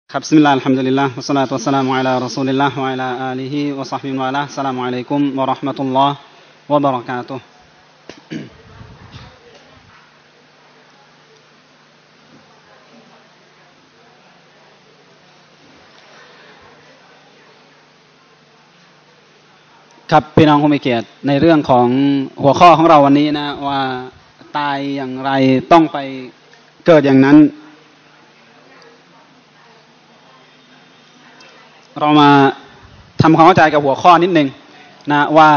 ครับบิสมิลลาฮิรเราะห์มานิรเราะฮีมวัสศอลาตุวัสสลามุอะลารอซูลิลลาฮ์วะอะลาอาลีฮิวะศอฮบิฮิวะอะลาอัสสลามุอะลัยกุมวะเราะห์มะตุลลอฮ์วะบะเราะกาตุฮ์ครับพี่น้องผู้มีเกียรติในเรื่องของหัวข้อของเราวันนี้นะว่าตายอย่างไรต้องไปเกิดอย่างนั้นเรามาทำความเข้าใจกับหัวข้อนิดนึงนะว่า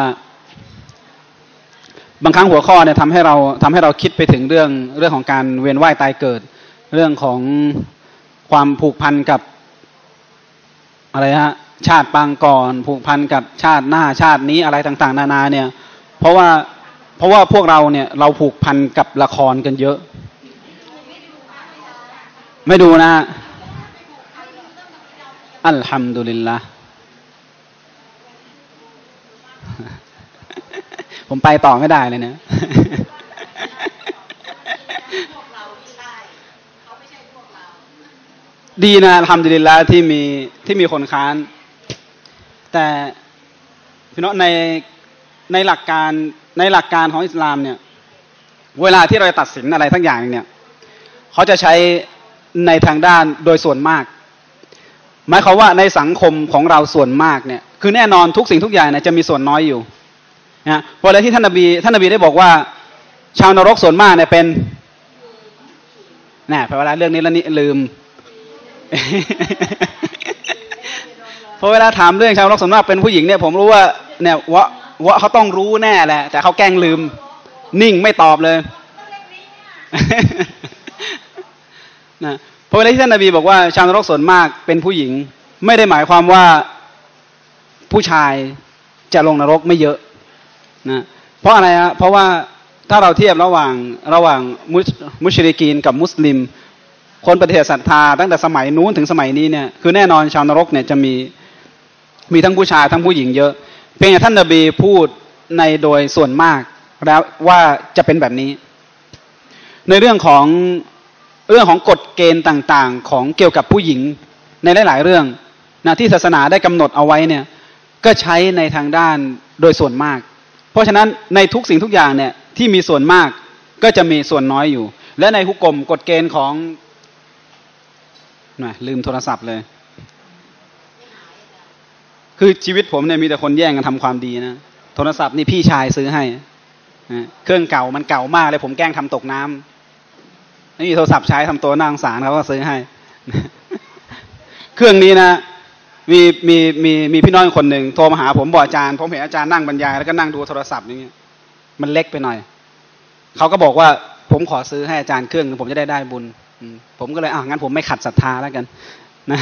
บางครั้งหัวข้อเนี่ยทำให้เราคิดไปถึงเรื่องของการเวียนว่ายตายเกิดเรื่องของความผูกพันกับอะไรฮะชาติปางก่อนผูกพันกับชาติหน้าชาตินี้อะไรต่างๆนานาเนี่ยเพราะว่าพวกเราเนี่ยเราผูกพันกับละครกันเยอะไม่ดูนะอัลฮัมดุลิลละผมไปต่อไม่ได้เลยเนี่ยดีนะอัลฮัมดุลิลละที่มีคนค้านแต่พี่น้องในหลักการของอิสลามเนี่ยเวลาที่เราตัดสินอะไรทั้งอย่างเนี่ยเขาจะใช้ในทางด้านโดยส่วนมากหมายความว่าในสังคมของเราส่วนมากเนี่ยคือแน่นอนทุกสิ่งทุกอย่างเนี่ยจะมีส่วนน้อยอยู่นะเวลาที่ท่านนบีได้บอกว่าชาวนรกส่วนมากเนี่ยเป็นพอเวลาเรื่องนี้แล้วนี่ลืม พอเวลาถามเรื่องชาวนรกส่วนมากเป็นผู้หญิงเนี่ยผมรู้ว่าเนี่ยว่าเขาต้องรู้แน่แหละแต่เขาแกล้งลืมนิ่งไม่ตอบเลย นะเพราะเวลาที่ท่านนบีบอกว่าชาวนรกส่วนมากเป็นผู้หญิงไม่ได้หมายความว่าผู้ชายจะลงนรกไม่เยอะนะเพราะอะไรฮะเพราะว่าถ้าเราเทียบระหว่างมุชริกีนกับมุสลิมคนปฏิเสธศรัทธาตั้งแต่สมัยนู้นถึงสมัยนี้เนี่ยคือแน่นอนชาวนรกเนี่ยจะมีทั้งผู้ชายทั้งผู้หญิงเยอะเพียงแต่ท่านนบีพูดในโดยส่วนมากแล้วว่าจะเป็นแบบนี้ในเรื่องของกฎเกณฑ์ต่างๆของเกี่ยวกับผู้หญิงในหลายๆเรื่องนะที่ศาสนาได้กำหนดเอาไว้เนี่ยก็ใช้ในทางด้านโดยส่วนมากเพราะฉะนั้นในทุกสิ่งทุกอย่างเนี่ยที่มีส่วนมากก็จะมีส่วนน้อยอยู่และในฮุกมกฎเกณฑ์ของลืมโทรศัพท์เลยคือชีวิตผมเนี่ยมีแต่คนแย่งกันทำความดีนะโทรศัพท์นี่พี่ชายซื้อให้เครื่องเก่ามันเก่ามากเลยผมแกล้งทำตกน้ำไม่มีโทรศัพท์ใช้ทำตัวน่าสงสารเขาก็ซื้อให้ เครื่องนี้นะมีพี่น้องคนหนึ่งโทรมาหาผมบอกอาจารย์ผมเห็นอาจารย์นั่งบรรยายแล้วก็นั่งดูโทรศัพท์อย่างเงี้ยมันเล็กไปหน่อยเขาก็บอกว่าผมขอซื้อให้อาจารย์เครื่องนึงผมจะได้บุญผมก็เลยงั้นผมไม่ขัดศรัทธาแล้วกันนะ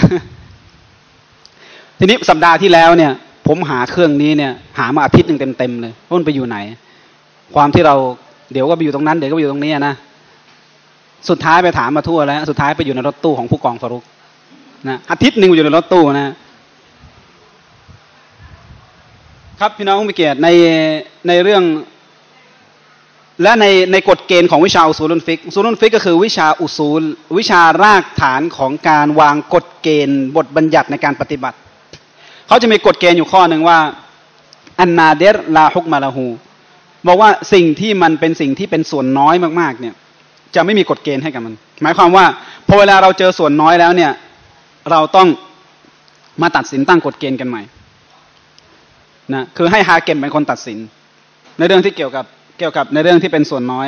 ทีนี้สัปดาห์ที่แล้วเนี่ยผมหาเครื่องนี้เนี่ยหามาอาทิตย์นึงเต็มเลยว่ามันไปอยู่ไหนความที่เราเดี๋ยวก็ไปอยู่ตรงนั้นเดี๋ยวก็ไปอยู่ตรงนี้นะสุดท้ายไปถามมาทั่วแล้วสุดท้ายไปอยู่ในรถตู้ของผู้กองฟารุกนะอาทิตย์นึงอยู่ในรถตู้นะครับพี่น้องผู้มีเกียรติในเรื่องและในกฎเกณฑ์ของวิชาอุซูลุลฟิกอุซูลุลฟิกก็คือวิชาอุซูลวิชารากฐานของการวางกฎเกณฑ์บทบัญญัติในการปฏิบัติเขาจะมีกฎเกณฑ์อยู่ข้อหนึ่งว่าอันนาเดรลาฮุกมาลาหูบอกว่าสิ่งที่มันเป็นสิ่งที่เป็นส่วนน้อยมากๆเนี่ยจะไม่มีกฎเกณฑ์ให้กับมันหมายความว่าพอเวลาเราเจอส่วนน้อยแล้วเนี่ยเราต้องมาตัดสินตั้งกฎเกณฑ์กันใหม่นะคือให้ฮาเก็มเป็นคนตัดสินในเรื่องที่เกี่ยวกับในเรื่องที่เป็นส่วนน้อย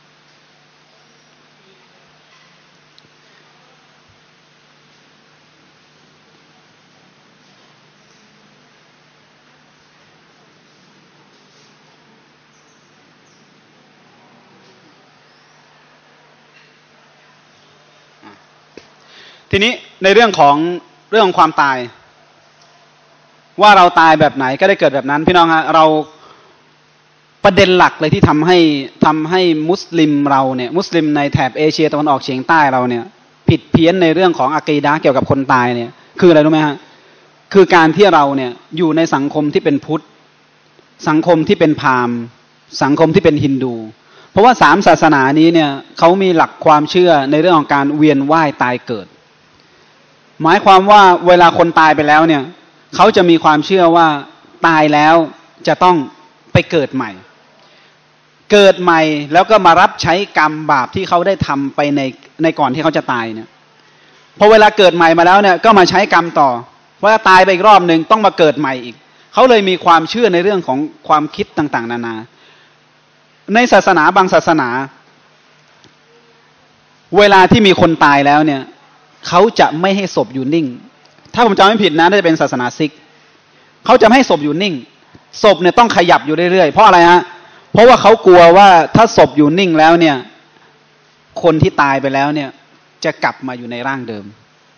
ทีนี้ในเรื่องของความตายว่าเราตายแบบไหนก็ได้เกิดแบบนั้นพี่น้องฮะเราประเด็นหลักเลยที่ทำให้มุสลิมเราเนี่ยมุสลิมในแถบเอเชียตะวันออกเฉียงใต้เราเนี่ยผิดเพี้ยนในเรื่องของอะกีดะห์เกี่ยวกับคนตายเนี่ยคืออะไรรู้ไหมฮะคือการที่เราเนี่ยอยู่ในสังคมที่เป็นพุทธสังคมที่เป็นพราหมณ์สังคมที่เป็นฮินดูเพราะว่า3ศาสนานี้เนี่ยเขามีหลักความเชื่อในเรื่องของการเวียนว่ายตายเกิดหมายความว่าเวลาคนตายไปแล้วเนี่ยเขาจะมีความเชื่อว่าตายแล้วจะต้องไปเกิดใหม่เกิดใหม่แล้วก็มารับใช้กรรมบาปที่เขาได้ทำไปในก่อนที่เขาจะตายเนี่ยพอเวลาเกิดใหม่มาแล้วเนี่ยก็มาใช้กรรมต่อว่าตายไปอีกรอบหนึ่งต้องมาเกิดใหม่อีกเขาเลยมีความเชื่อในเรื่องของความคิดต่างๆนานาในศาสนาบางศาสนาเวลาที่มีคนตายแล้วเนี่ยเขาจะไม่ให้ศพอยู่นิ่งถ้าผมจำไม่ผิดนะน่าจะเป็นศาสนาซิกเขาจะไม่ให้ศพอยู่นิ่งศพเนี่ยต้องขยับอยู่เรื่อยๆเพราะอะไรฮะเพราะว่าเขากลัวว่าถ้าศพอยู่นิ่งแล้วเนี่ยคนที่ตายไปแล้วเนี่ยจะกลับมาอยู่ในร่างเดิม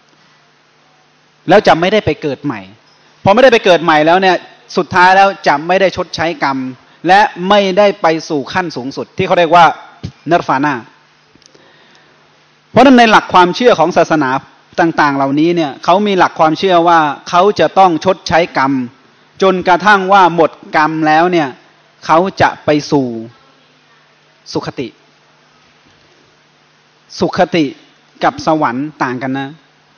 แล้วจะไม่ได้ไปเกิดใหม่พอไม่ได้ไปเกิดใหม่แล้วเนี่ยสุดท้ายแล้วจะไม่ได้ชดใช้กรรมและไม่ได้ไปสู่ขั้นสูงสุดที่เขาเรียกว่าเนรฟานาเพราะฉะนั้นในหลักความเชื่อของศาสนาต่างๆเหล่านี้เนี่ยเขามีหลักความเชื่อว่าเขาจะต้องชดใช้กรรมจนกระทั่งว่าหมดกรรมแล้วเนี่ยเขาจะไปสู่สุขติสุขติกับสวรรค์ต่างกันนะ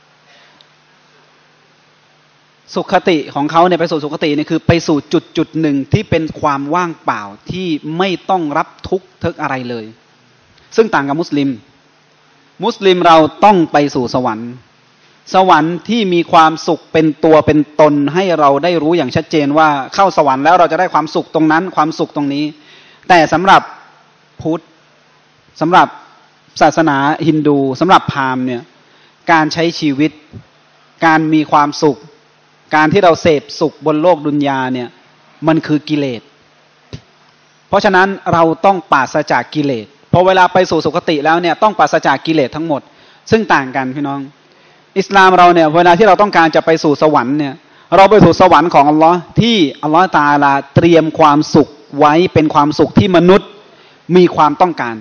สุขติของเขาเนี่ยไปสู่สุขติเนี่ยคือไปสู่จุดหนึ่งที่เป็นความว่างเปล่าที่ไม่ต้องรับทุกข์ทึกอะไรเลยซึ่งต่างกับมุสลิมเราต้องไปสู่สวรรค์สวรรค์ที่มีความสุขเป็นตัวเป็นตนให้เราได้รู้อย่างชัดเจนว่าเข้าสวรรค์แล้วเราจะได้ความสุขตรงนั้นความสุขตรงนี้แต่สำหรับพุทธสำหรับศาสนาฮินดูสำหรับพราหมณ์เนี่ยการใช้ชีวิตการมีความสุขการที่เราเสพสุขบนโลกดุนยาเนี่ยมันคือกิเลสเพราะฉะนั้นเราต้องปราศจากกิเลสพอเวลาไปสู่สุคติแล้วเนี่ยต้องปราศจากกิเลสทั้งหมดซึ่งต่างกันพี่น้องอิสลามเราเนี่ยเวลาที่เราต้องการจะไปสู่สวรรค์เนี่ยเราไปสู่สวรรค์ของอัลลอฮ์ที่อัลลอฮ์ตะอาลาเตรียมความสุขไว้เป็นความสุขที่มนุษย์มีความต้องการ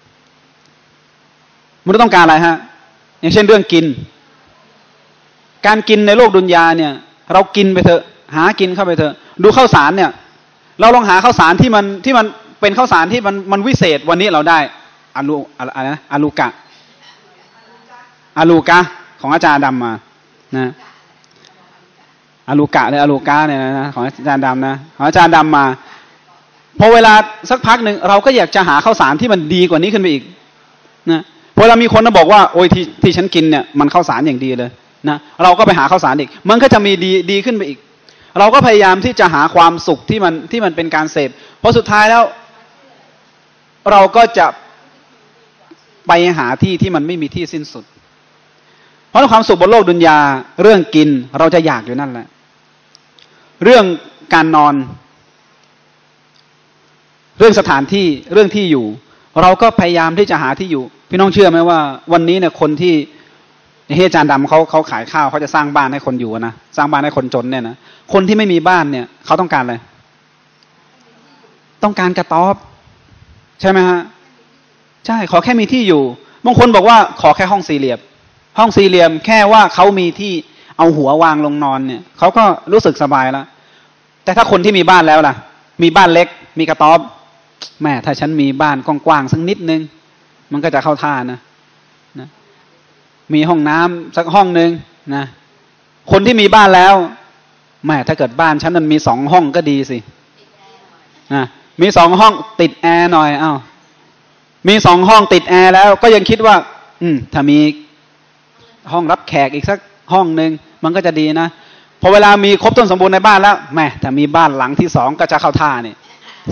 มนุษย์ต้องการอะไรฮะอย่างเช่นเรื่องกินการกินในโลกดุนยาเนี่ยเรากินไปเถอะหากินเข้าไปเถอะดูข้าวสารเนี่ยเราลองหาข้าวสารที่มันเป็นข้าวสารที่มันวิเศษวันนี้เราได้อะไรนะอาลูกะของอาจารย์ดำมานะอาลูกะเนี่ยอาลูกะเนี่ยนะของอาจารย์ดำนะของอาจารย์ดำมาพอเวลาสักพักหนึ่งเราก็อยากจะหาข้าวสารที่มันดีกว่านี้ขึ้นไปอีกนะพอเรามีคนมาบอกว่าโอ้ยที่ฉันกินเนี่ยมันข้าวสารอย่างดีเลยนะเราก็ไปหาข้าวสารอีกมันก็จะมีดีขึ้นไปอีกเราก็พยายามที่จะหาความสุขที่มันเป็นการเสพเพราะสุดท้ายแล้วเราก็จะไปหาที่มันไม่มีที่สิ้นสุดเพราะความสุขบนโลกดุนยาเรื่องกินเราจะอยากอยู่นั่นแหละเรื่องการนอนเรื่องสถานที่เรื่องที่อยู่เราก็พยายามที่จะหาที่อยู่พี่น้องเชื่อไหมว่าวันนี้เนี่ยคนที่อาจารย์ดำเขาขายข้าวเขาจะสร้างบ้านให้คนอยู่นะสร้างบ้านให้คนจนเนี่ยนะคนที่ไม่มีบ้านเนี่ยเขาต้องการอะไรต้องการกระต๊อบใช่ไหมฮะใช่ขอแค่มีที่อยู่บางคนบอกว่าขอแค่ห้องสี่เหลี่ยมแค่ว่าเขามีที่เอาหัววางลงนอนเนี่ยเขาก็รู้สึกสบายแล้วแต่ถ้าคนที่มีบ้านแล้วล่ะมีบ้านเล็กมีกระต๊อบแม่ถ้าฉันมีบ้านกว้างๆสักนิดนึงมันก็จะเข้าท่านะมีห้องน้ำสักห้องนึงนะคนที่มีบ้านแล้วแม่ถ้าเกิดบ้านฉันมันมี2 ห้องก็ดีสินะมี2 ห้องติดแอร์หน่อยอ้าวมี2 ห้องติดแอร์แล้วก็ยังคิดว่าถ้ามีห้องรับแขกอีกสักห้องนึงมันก็จะดีนะพอเวลามีครบต้นสมบูรณ์ในบ้านแล้วแม่ถ้ามีบ้านหลังที่2ก็จะเข้าท่านี่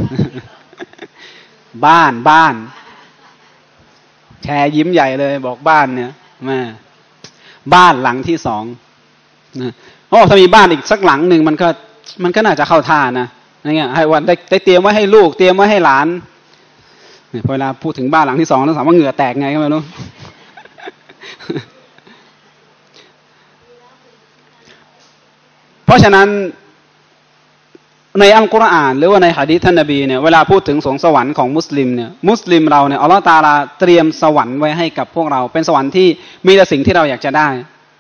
บ้านแชร์ยิ้มใหญ่เลยบอกบ้านเนี่ยแม่บ้านหลังที่2นะโอ้ถ้ามีบ้านอีกสักหลังหนึ่งมันก็น่าจะเข้าท่านะอย่างเงี้ยให้วันได้เตรียมไว้ให้ลูกเตรียมไว้ให้หลานเนี่ยพอเวลาพูดถึงบ้านหลังที่2แล้วถามว่าเหงื่อแตกไงก็ไม่รู้ เพราะฉะนั้นในอัลกุรอานหรือว่าในหะดีษท่านนบีเนี่ยเวลาพูดถึงสวรรค์ของมุสลิมเนี่ยมุสลิมเราเนี่ยอัลเลาะห์ตะอาลาเตรียมสวรรค์ไว้ให้กับพวกเราเป็นสวรรค์ที่มีแต่สิ่งที่เราอยากจะได้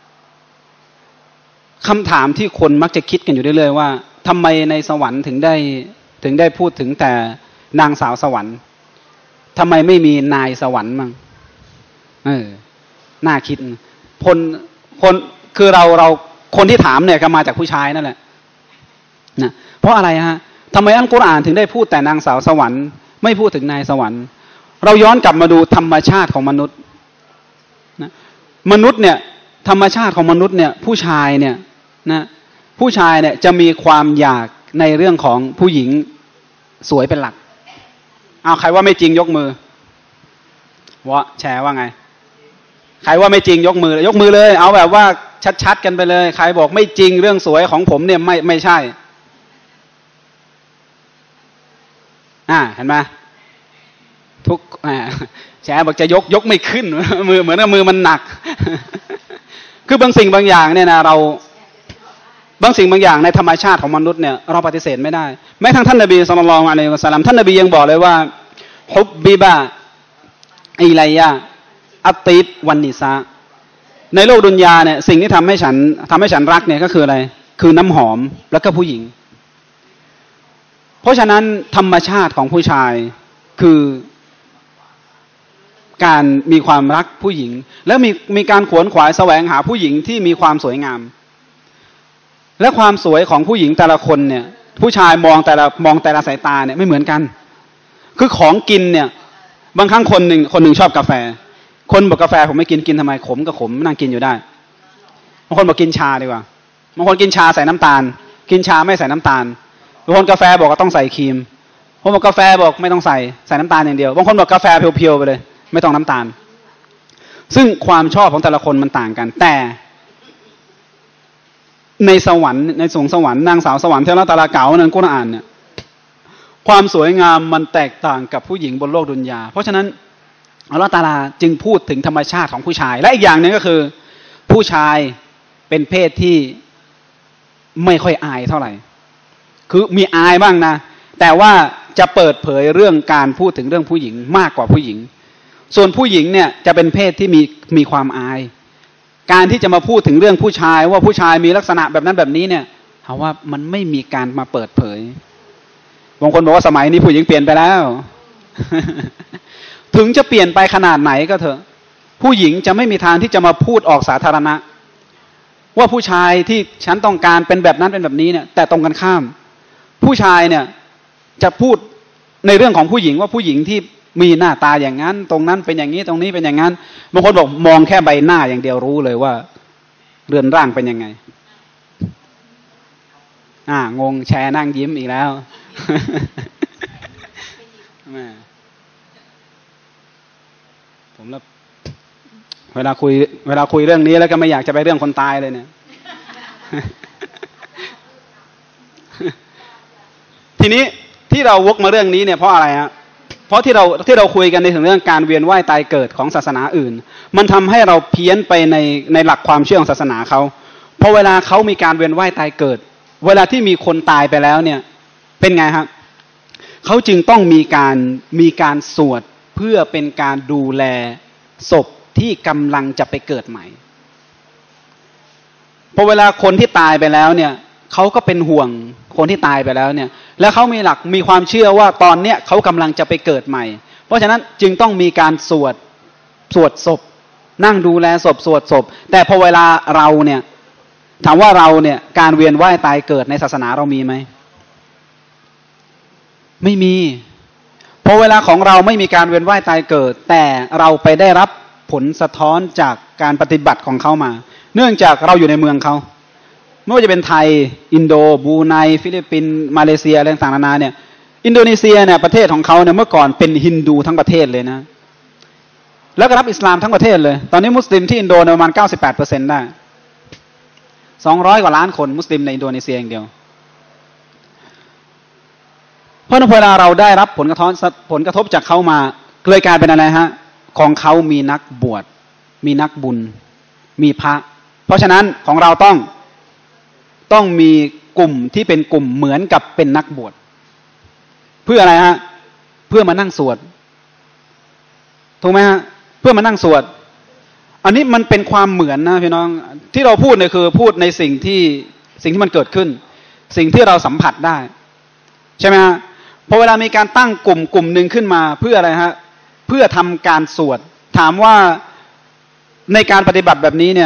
คำถามที่คนมักจะคิดกันอยู่เรื่อยๆว่าทำไมในสวรรค์ถึงได้พูดถึงแต่นางสาวสวรรค์ทำไมไม่มีนายสวรรค์มั่งน่าคิดคือเราคนที่ถามเนี่ยก็มาจากผู้ชายนั่นแหละนะเพราะอะไรฮะทำไมอัลกุรอานถึงได้พูดแต่นางสาวสวรรค์ไม่พูดถึงนายสวรรค์เราย้อนกลับมาดูธรรมชาติของมนุษย์นะมนุษย์เนี่ยธรรมชาติของมนุษย์เนี่ยผู้ชายเนี่ยนะผู้ชายเนี่ยจะมีความอยากในเรื่องของผู้หญิงสวยเป็นหลักเอาใครว่าไม่จริงยกมือวะแชร์ว่าไงใครว่าไม่จริงยกมือยกมือเลยเอาแบบว่าชัดๆกันไปเลยใครบอกไม่จริงเรื่องสวยของผมเนี่ยไม่ใช่เห็นไหมทุกแชร์บอกจะยกไม่ขึ้นมือเหมือนกับมือมันหนักคือบางสิ่งบางอย่างเนี่ยนะเราบางสิ่งบางอย่างในธรรมชาติของมนุษย์เนี่ยเราปฏิเสธไม่ได้แม้ทั้งท่านนบีศ็อลลัลลอฮุอะลัยฮิวะซัลลัมท่านนบียังบอกเลยว่าฮุบบิบะอิลัยยะอัตติบวันนิซาในโลกดุนยาเนี่ยสิ่งที่ทำให้ฉันรักเนี่ยก็คืออะไรคือน้ำหอมแล้วก็ผู้หญิงเพราะฉะนั้นธรรมชาติของผู้ชายคือการมีความรักผู้หญิงแล้วมีการขวนขวายแสวงหาผู้หญิงที่มีความสวยงามและความสวยของผู้หญิงแต่ละคนเนี่ยผู้ชายมองแต่ละสายตาเนี่ยไม่เหมือนกันคือของกินเนี่ยบางครั้งคนหนึ่งชอบกาแฟคนบอกกาแฟผมไม่กินทำไมขมก็ขมนั่งกินอยู่ได้บางคนบอกกินชาดีกว่าบางคนกินชาใส่น้ำตาลกินชาไม่ใส่น้ำตาลบางคนกาแฟบอกว่าต้องใส่ครีมบางคนบอกกาแฟบอกไม่ต้องใส่น้ำตาลอย่างเดียวบางคนบอกกาแฟเพียวๆไปเลยไม่ต้องน้ำตาลซึ่งความชอบของแต่ละคนมันต่างกันแต่ในสวรรค์ในสวงสวรรค์นางสาวสวรรค์ที่อัลเลาะห์ตะอาลาเก่านั้นกุรอานเนี่ยความสวยงามมันแตกต่างกับผู้หญิงบนโลกดุนยาเพราะฉะนั้นอัลเลาะห์ตะอาลาจึงพูดถึงธรรมชาติของผู้ชายและอีกอย่างหนึ่งก็คือผู้ชายเป็นเพศที่ไม่ค่อยอายเท่าไหร่คือมีอายบ้างนะแต่ว่าจะเปิดเผยเรื่องการพูดถึงเรื่องผู้หญิงมากกว่าผู้หญิงส่วนผู้หญิงเนี่ยจะเป็นเพศที่มีความอายการที่จะมาพูดถึงเรื่องผู้ชายว่าผู้ชายมีลักษณะแบบนั้นแบบนี้เนี่ยเขาว่ามันไม่มีการมาเปิดเผยบางคนบอกว่าสมัยนี้ผู้หญิงเปลี่ยนไปแล้ว ถึงจะเปลี่ยนไปขนาดไหนก็เถอะผู้หญิงจะไม่มีทางที่จะมาพูดออกสาธารณะว่าผู้ชายที่ฉันต้องการเป็นแบบนั้นเป็นแบบนี้เนี่ยแต่ตรงกันข้ามผู้ชายเนี่ยจะพูดในเรื่องของผู้หญิงว่าผู้หญิงที่มีหน้าตาอย่างนั้นตรงนั้นเป็นอย่างนี้ตรงนี้เป็นอย่างนั้นบางคนบอกมองแค่ใบหน้าอย่างเดียวรู้เลยว่าเรือนร่างเป็นยังไงงงแชร์นั่งยิ้มอีกแล้วผมแล้วเวลาคุยเรื่องนี้แล้วก็ไม่อยากจะไปเรื่องคนตายเลยเนี่ย ทีนี้ที่เราวกมาเรื่องนี้เนี่ยเพราะอะไรฮะเพราะที่เราคุยกันในถึงเรื่องการเวียนว่ายตายเกิดของศาสนาอื่นมันทำให้เราเพี้ยนไปในหลักความเชื่อของศาสนาเขาเพราะเวลาเขามีการเวียนว่ายตายเกิดเวลาที่มีคนตายไปแล้วเนี่ยเป็นไงครับเขาจึงต้องมีการสวดเพื่อเป็นการดูแลศพที่กำลังจะไปเกิดใหม่เพราะเวลาคนที่ตายไปแล้วเนี่ยเขาก็เป็นห่วงคนที่ตายไปแล้วเนี่ยแล้วเขามีความเชื่อว่าตอนเนี้ยเขากำลังจะไปเกิดใหม่เพราะฉะนั้นจึงต้องมีการสวดศพนั่งดูแลศพสวดศพแต่พอเวลาเราเนี่ยถามว่าเราเนี่ยการเวียนว่ายตายเกิดในศาสนาเรามีไหมไม่มีเพราะเวลาของเราไม่มีการเวียนว่ายตายเกิดแต่เราไปได้รับผลสะท้อนจากการปฏิบัติของเขามาเนื่องจากเราอยู่ในเมืองเขาไม่ว่าจะเป็นไทยอินโดบรูไนฟิลิปปินส์มาเลเซียอะไรต่างๆนานาเนี่ยอินโดนีเซียเนี่ยประเทศของเขาเนี่ยเมื่อก่อนเป็นฮินดูทั้งประเทศเลยนะแล้วก็รับอิสลามทั้งประเทศเลยตอนนี้มุสลิมที่อินโดนีเซียประมาณ 98% ได้200 กว่าล้านคนมุสลิมในอินโดนีเซียอย่างเดียวเพราะเวลาเราได้รับผลกระทบจากเขามาเลยกลายเป็นอะไรฮะของเขามีนักบวชมีนักบุญมีพระเพราะฉะนั้นของเราต้องมีกลุ่มที่เป็นกลุ่มเหมือนกับเป็นนักบวชเพื่ออะไรฮะเพื่อมานั่งสวดถูกไหมฮะเพื่อมานั่งสวดอันนี้มันเป็นความเหมือนนะพี่น้องที่เราพูดเนี่ยคือพูดในสิ่งที่มันเกิดขึ้นสิ่งที่เราสัมผัสได้ใช่ไหมฮะพอเวลามีการตั้งกลุ่มหนึ่งขึ้นมาเพื่ออะไรฮะเพื่อทำการสวดถามว่าในการปฏิบัติแบบนี้เนี่ย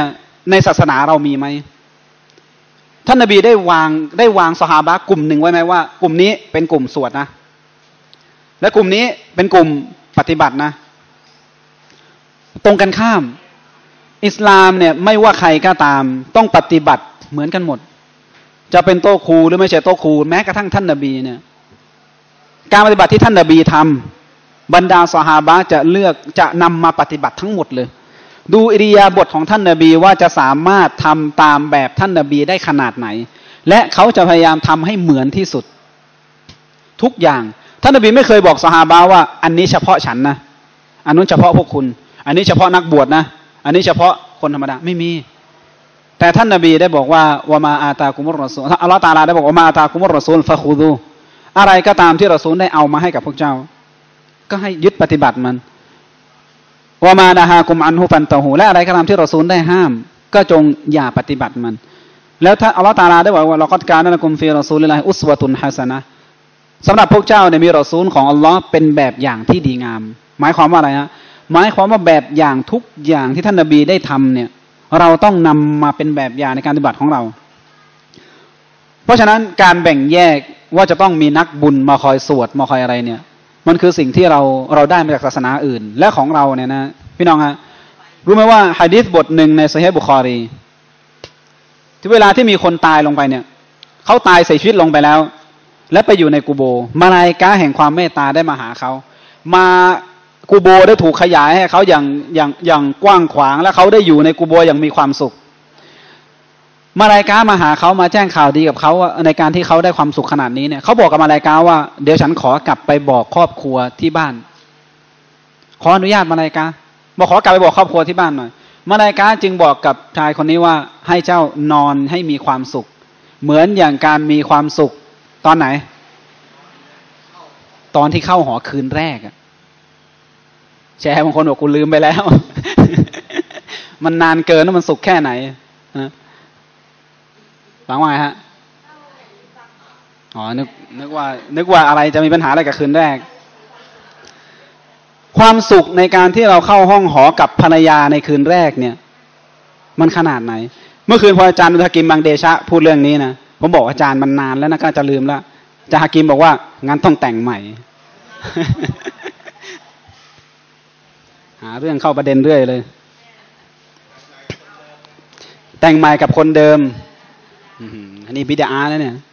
ในศาสนาเรามีไหมท่านนบีได้วางซอฮาบะห์กลุ่มหนึ่งไว้ไหมว่ากลุ่มนี้เป็นกลุ่มสวดนะและกลุ่มนี้เป็นกลุ่มปฏิบัตินะตรงกันข้ามอิสลามเนี่ยไม่ว่าใครก็ตามต้องปฏิบัติเหมือนกันหมดจะเป็นโต๊ะครูหรือไม่ใช่โต๊ะครูแม้กระทั่งท่านนบีเนี่ยการปฏิบัติที่ท่านนบีทำบรรดาซอฮาบะห์จะนำมาปฏิบัติทั้งหมดเลยดูอิริยาบถของท่านนบีว่าจะสามารถทำตามแบบท่านนบีได้ขนาดไหนและเขาจะพยายามทำให้เหมือนที่สุดทุกอย่างท่านนบีไม่เคยบอกซอฮาบะห์ว่าอันนี้เฉพาะฉันนะอันนู้นเฉพาะพวกคุณอันนี้เฉพาะนักบวชนะอันนี้เฉพาะคนธรรมดาไม่มีแต่ท่านนบีได้บอกว่าวะมาอาตากุมุรรอซูลอัลเลาะห์ตะอาลาได้บอกว่ามาอาตากุมุรรอซูลฟะคูดูอะไรก็ตามที่รอซูลได้เอามาให้กับพวกเจ้าก็ให้ยึดปฏิบัติมันวะมานะฮากุมอันฮุฟันตะฮูและอะไรก็ตามที่รอซูลได้ห้ามก็จงอย่าปฏิบัติมันแล้วถ้าอัลเลาะห์ตะอาลาได้บอกว่าละกัดกานะละกุมฟีรอซูลิลลาฮิอุสวะตุนฮะซะนะห์สำหรับพวกเจ้าเนี่ยมีรอซูลของอัลเลาะห์เป็นแบบอย่างที่ดีงามหมายความว่าอะไรฮะหมายความว่าแบบอย่างทุกอย่างที่ท่านนบีได้ทำเนี่ยเราต้องนำมาเป็นแบบอย่างในการปฏิบัติของเราเพราะฉะนั้นการแบ่งแยกว่าจะต้องมีนักบุญมาคอยสวดมาคอยอะไรเนี่ยมันคือสิ่งที่เราได้มาจากศาสนาอื่นและของเราเนี่ยนะพี่น้องฮะรู้ไหมว่าหะดีษบทหนึ่งในซอฮีฮ์บุคอรีที่เวลาที่มีคนตายลงไปเนี่ยเขาตายเสียชีวิตลงไปแล้วและไปอยู่ในกุโบร์มาลาอิกะฮ์แห่งความเมตตาได้มาหาเขามากุโบร์ได้ถูกขยายให้เขาอย่างกว้างขวางและเขาได้อยู่ในกุโบร์อย่างมีความสุขมาลาอิกะฮ์มาหาเขามาแจ้งข่าวดีกับเขาในการที่เขาได้ความสุขขนาดนี้เนี่ยเขาบอกกับมาลาอิกะฮ์ว่าเดี๋ยวฉันขอกลับไปบอกครอบครัวที่บ้านขออนุญาตมาลาอิกะฮ์บอกขอกลับไปบอกครอบครัวที่บ้านหน่อยมาลาอิกะฮ์จึงบอกกับชายคนนี้ว่าให้เจ้านอนให้มีความสุขเหมือนอย่างการมีความสุขตอนไหนตอนที่เข้าหอคืนแรกแชร์บางคนบอกกูลืมไปแล้ว มันนานเกินแล้วมันสุขแค่ไหนฟังว่าไงฮะอ๋อนึกว่าอะไรจะมีปัญหาอะไรกับคืนแรกความสุขในการที่เราเข้าห้องหอกับภรรยาในคืนแรกเนี่ยมันขนาดไหนเมื่อคืนพออาจารย์อุทกิมบางเดชะพูดเรื่องนี้นะผมบอกอาจารย์มันนานแล้วนะก็จะลืมแล้วอาจารย์ฮากิมบอกว่างั้นต้องแต่งใหม่ หาเรื่องเข้าประเด็นเรื่อยเลยแต่งใหม่กับคนเดิมอันนี้บิดาแล้วเนี่ย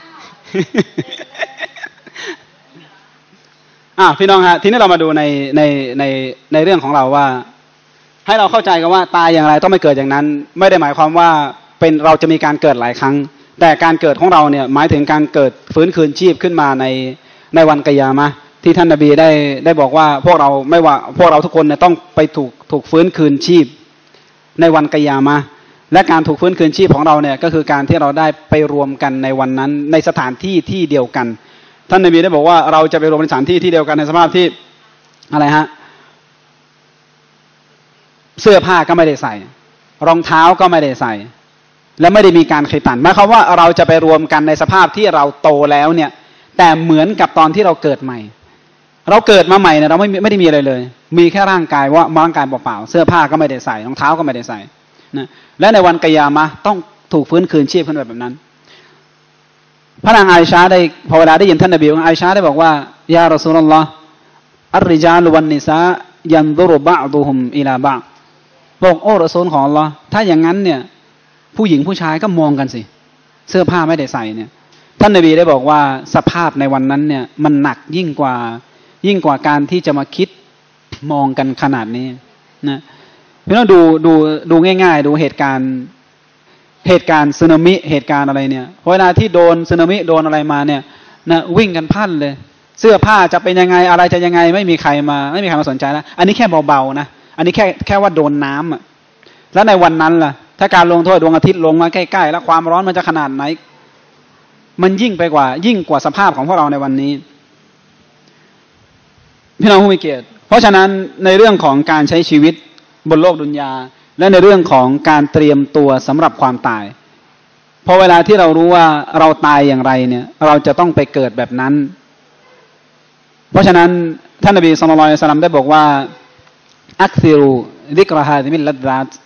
พี่น้องฮะทีนี้เรามาดูในเรื่องของเราว่าให้เราเข้าใจกันว่าตายอย่างไรต้องไม่เกิดอย่างนั้นไม่ได้หมายความว่าเราจะมีการเกิดหลายครั้งแต่การเกิดของเราเนี่ยหมายถึงการเกิดฟื้นคืนชีพขึ้นมาในวันกิยามะห์ที่ท่านนบีได้บอกว่าพวกเราทุกคนเนี่ยต้องไปถูกฟื้นคืนชีพในวันกิยามะห์และการถูกฟื้นคืนชีพของเราเนี่ยก็คือการที่เราได้ไปรวมกันในวันนั้นในสถานที่ที่เดียวกันท่านนบีได้บอกว่าเราจะไปรวมในสถานที่ที่เดียวกันในสภาพที่อะไรฮะเสื้อผ้าก็ไม่ได้ใส่รองเท้าก็ไม่ได้ใส่และไม่ได้มีการขีดตันหมายความว่าเราจะไปรวมกันในสภาพที่เราโตแล้วเนี่ยแต่เหมือนกับตอนที่เราเกิดใหม่เราเกิดมาใหม่เนี่ยเราไม่ได้มีอะไรเลยมีแค่ร่างกายร่างกายเปล่าๆเสื้อผ้าก็ไม่ได้ใส่รองเท้าก็ไม่ได้ใส่นะและในวันกิยามะห์ต้องถูกฟื้นคืนชีพขึ้นแบบนั้นพระนางอาอิชะห์ได้พอเวลาได้ยินท่านนบีอาอิชะห์ได้บอกว่ายารอซูลุลลอฮ์อัรริญาลวันนิสายันดุรุบะอ์ดุฮุมอิลาบะอ์บอกโอ้รอซูลของอัลเลาะห์ถ้าอย่างนั้นเนี่ยผู้หญิงผู้ชายก็มองกันสิเสื้อผ้าไม่ได้ใส่เนี่ยท่านนบีได้บอกว่าสภาพในวันนั้นเนี่ยมันหนักยิ่งกว่าการที่จะมาคิดมองกันขนาดนี้นะพี่น้องดูง่ายๆดูเหตุการณ์สึนามิเหตุการณ์อะไรเนี่ยเวลาที่โดนสึนามิโดนอะไรมาเนี่ยนะวิ่งกันพั่นเลยเสื้อผ้าจะเป็นยังไงอะไรจะยังไงไม่มีใครมาสนใจแล้วอันนี้แค่เบาๆนะอันนี้แค่ว่าโดนน้ำแล้วในวันนั้นล่ะถ้าการลงโทษดวงอาทิตย์ลงมาใกล้ๆแล้วความร้อนมันจะขนาดไหนมันยิ่งกว่าสภาพของพวกเราในวันนี้พี่น้องผู้มีเกียรติเพราะฉะนั้นในเรื่องของการใช้ชีวิตบนโลกดุนยาและในเรื่องของการเตรียมตัวสำหรับความตายพอเวลาที่เรารู้ว่าเราตายอย่างไรเนี่ยเราจะต้องไปเกิดแบบนั้นเพราะฉะนั้นท่านนบีศ็อลลัลลอฮุอะลัยฮิวะซัลลัมได้บอกว่าอักซิรูซิกรฮาซิมิลลัดดาต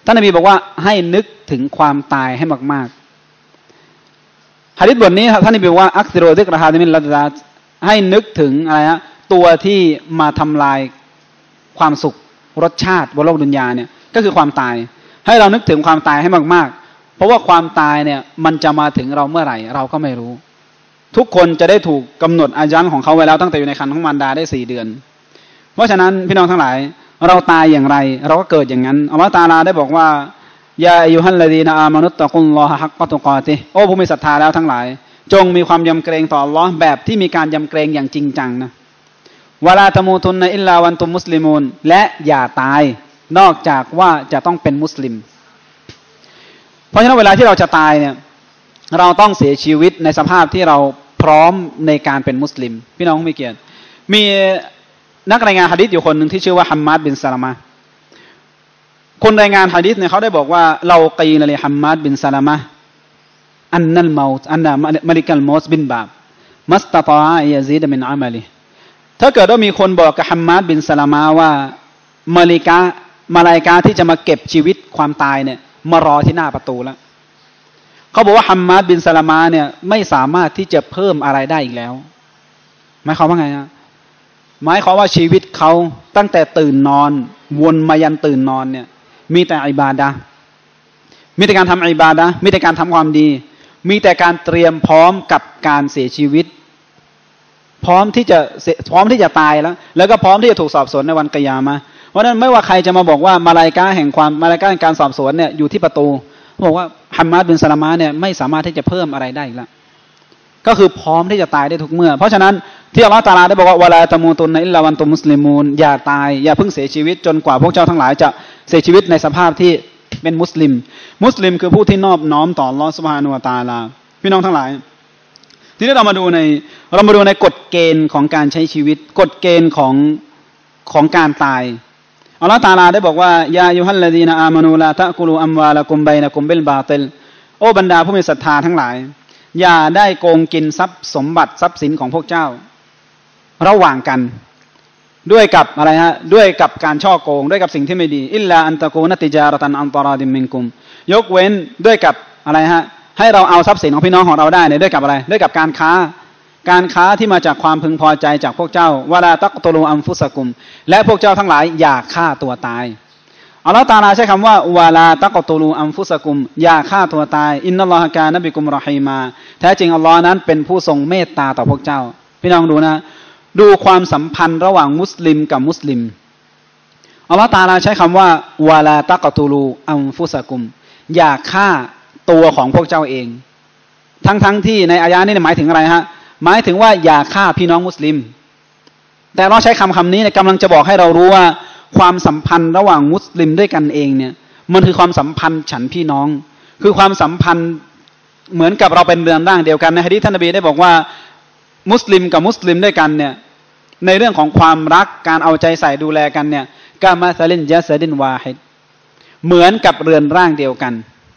ท่านนบีบอกว่าให้นึกถึงความตายให้มากๆหะดีษบทนี้ท่านนบีบอกว่าอักซิโรซิกรฮาดิมินละดาให้นึกถึงอะไรฮะตัวที่มาทำลายความสุขรสชาติบนโลกดุนยาเนี่ยก็คือความตายให้เรานึกถึงความตายให้มากๆเพราะว่าความตายเนี่ยมันจะมาถึงเราเมื่อไหร่เราก็ไม่รู้ทุกคนจะได้ถูกกำหนดอายันของเขาไว้แล้วตั้งแต่อยู่ในครรภ์ของมารดาได้4 เดือนเพราะฉะนั้นพี่น้องทั้งหลายเราตายอย่างไรเราก็เกิดอย่างนั้นอัลเลาะห์ตะอาลาได้บอกว่ายาอัยยูฮัลลดีนอามานุตตะกุลลอฮะฮักกะตุกอติโอ้ผู้มีศรัทธาแล้วทั้งหลายจงมีความยำเกรงต่ออัลเลาะห์แบบที่มีการยำเกรงอย่างจริงจังนะวะลาตะมูตุนนะอิลลาวันตุมมุสลิมูนและอย่าตายนอกจากว่าจะต้องเป็นมุสลิมเพราะฉะนั้นเวลาที่เราจะตายเนี่ยเราต้องเสียชีวิตในสภาพที่เราพร้อมในการเป็นมุสลิมพี่น้องมีเกียรติมีนักรายงานหะดีษอยู่คนหนึ่งที่ชื่อว่าฮัมมัดบินซะลามะห์คนรายงานหะดีษเนี่ยเขาได้บอกว่าเรากีนลิฮัมมัดบินซะลามะห์อันนัลเมาต์อันนะมะลิกัลเมาต์บินบาบมัสตะตออะยะซีดมินอะมัลิถ้าเกิดว่ามีคนบอกกับฮัมมัดบินซะลามะห์ว่ามาลาอิกะห์ที่จะมาเก็บชีวิตความตายเนี่ยมารอที่หน้าประตูแล้วเขาบอกว่าฮัมมัดบินซะลามะห์เนี่ยไม่สามารถที่จะเพิ่มอะไรได้อีกแล้วหมายความว่าไงฮะหมายความว่าชีวิตเขาตั้งแต่ตื่นนอนวนมายันตื่นนอนเนี่ยมีแต่อิบาดะห์มีแต่การทำอิบาดะห์มีแต่การทำความดีมีแต่การเตรียมพร้อมกับการเสียชีวิตพร้อมที่จะตายแล้วก็พร้อมที่จะถูกสอบสวนในวันกิยามะห์เพราะฉะนั้นไม่ว่าใครจะมาบอกว่ามาลาอิกะห์แห่งการสอบสวนเนี่ยอยู่ที่ประตูบอกว่าฮัมมัดบินซะลามะห์เนี่ยไม่สามารถที่จะเพิ่มอะไรได้อีกแล้วก็คือพร้อมที่จะตายได้ทุกเมื่อเพราะฉะนั้นที่อัลเลาะห์ตะอาลาได้บอกว่าวะลาตะมูตุนนะอิลลาวันตุมมุสลิมูนอย่าตายอย่าเพิ่งเสียชีวิตจนกว่าพวกเจ้าทั้งหลายจะเสียชีวิตในสภาพที่เป็นมุสลิมคือผู้ที่นอบน้อมต่ออัลเลาะห์ซุบฮานะฮูวะตะอาลาพี่น้องทั้งหลายทีนี้เรามาดูในกฎเกณฑ์ของการใช้ชีวิตกฎเกณฑ์ของการตายอัลเลาะห์ตะอาลาได้บอกว่ายาอัยยูฮัลลดีนอามานูลาตะกุลูอัมวาละกุมบัยนะกุมบิลบาติลโอ้บรรดาผู้มีศรัทธาทั้งหลายอย่าได้โกงกินทรัพย์สมบัติทรัพย์สินของพวกเจ้าระหว่างกันด้วยกับอะไรฮะด้วยกับการช่อโกงด้วยกับสิ่งที่ไม่ดีอิลลาอันตะกูนติจารตันอันตอราดิมมินกุมยกเว้นด้วยกับอะไรฮะให้เราเอาทรัพย์สินของพี่น้องของเราได้เนี่ยด้วยกับอะไรด้วยกับการค้าที่มาจากความพึงพอใจจากพวกเจ้าวะลาตักตุลูอัมฟุสกุมและพวกเจ้าทั้งหลายอย่าฆ่าตัวตายอัลเลาะห์ตะอาลาใช้คำว่าวะลาตักตุลูอัมฟุสกุมอย่าฆ่าตัวตายอินนัลลอฮะกานะบิกุมรอฮีมาแท้จริงอัลเลาะห์นั้นเป็นผู้ทรงเมตตาต่อพวกเจ้าพี่น้องดูนะดูความสัมพันธ์ระหว่างมุสลิมกับมุสลิมอัลเลาะห์ตะอาลาใช้คำว่าวะลาตักตุลูอัมฟุสกุมอย่าฆ่าตัวของพวกเจ้าเองทั้งที่ในอายะนี้หมายถึงอะไรฮะหมายถึงว่าอย่าฆ่าพี่น้องมุสลิมแต่เราใช้คำนี้เนี่ยกำลังจะบอกให้เรารู้ว่าความสัมพันธ์ระหว่างมุสลิมด้วยกันเองเนี่ยมันคือความสัมพันธ์ฉันพี่น้องคือความสัมพันธ์เหมือนกับเราเป็นเรือนร่างเดียวกันในหะดีษท่านนบีได้บอกว่ามุสลิมกับมุสลิมด้วยกันเนี่ยในเรื่องของความรักการเอาใจใส่ดูแลกันเนี่ยกามาซาลินยะซาดินวาฮิดเหมือนกับเรือนร่างเดียวกัน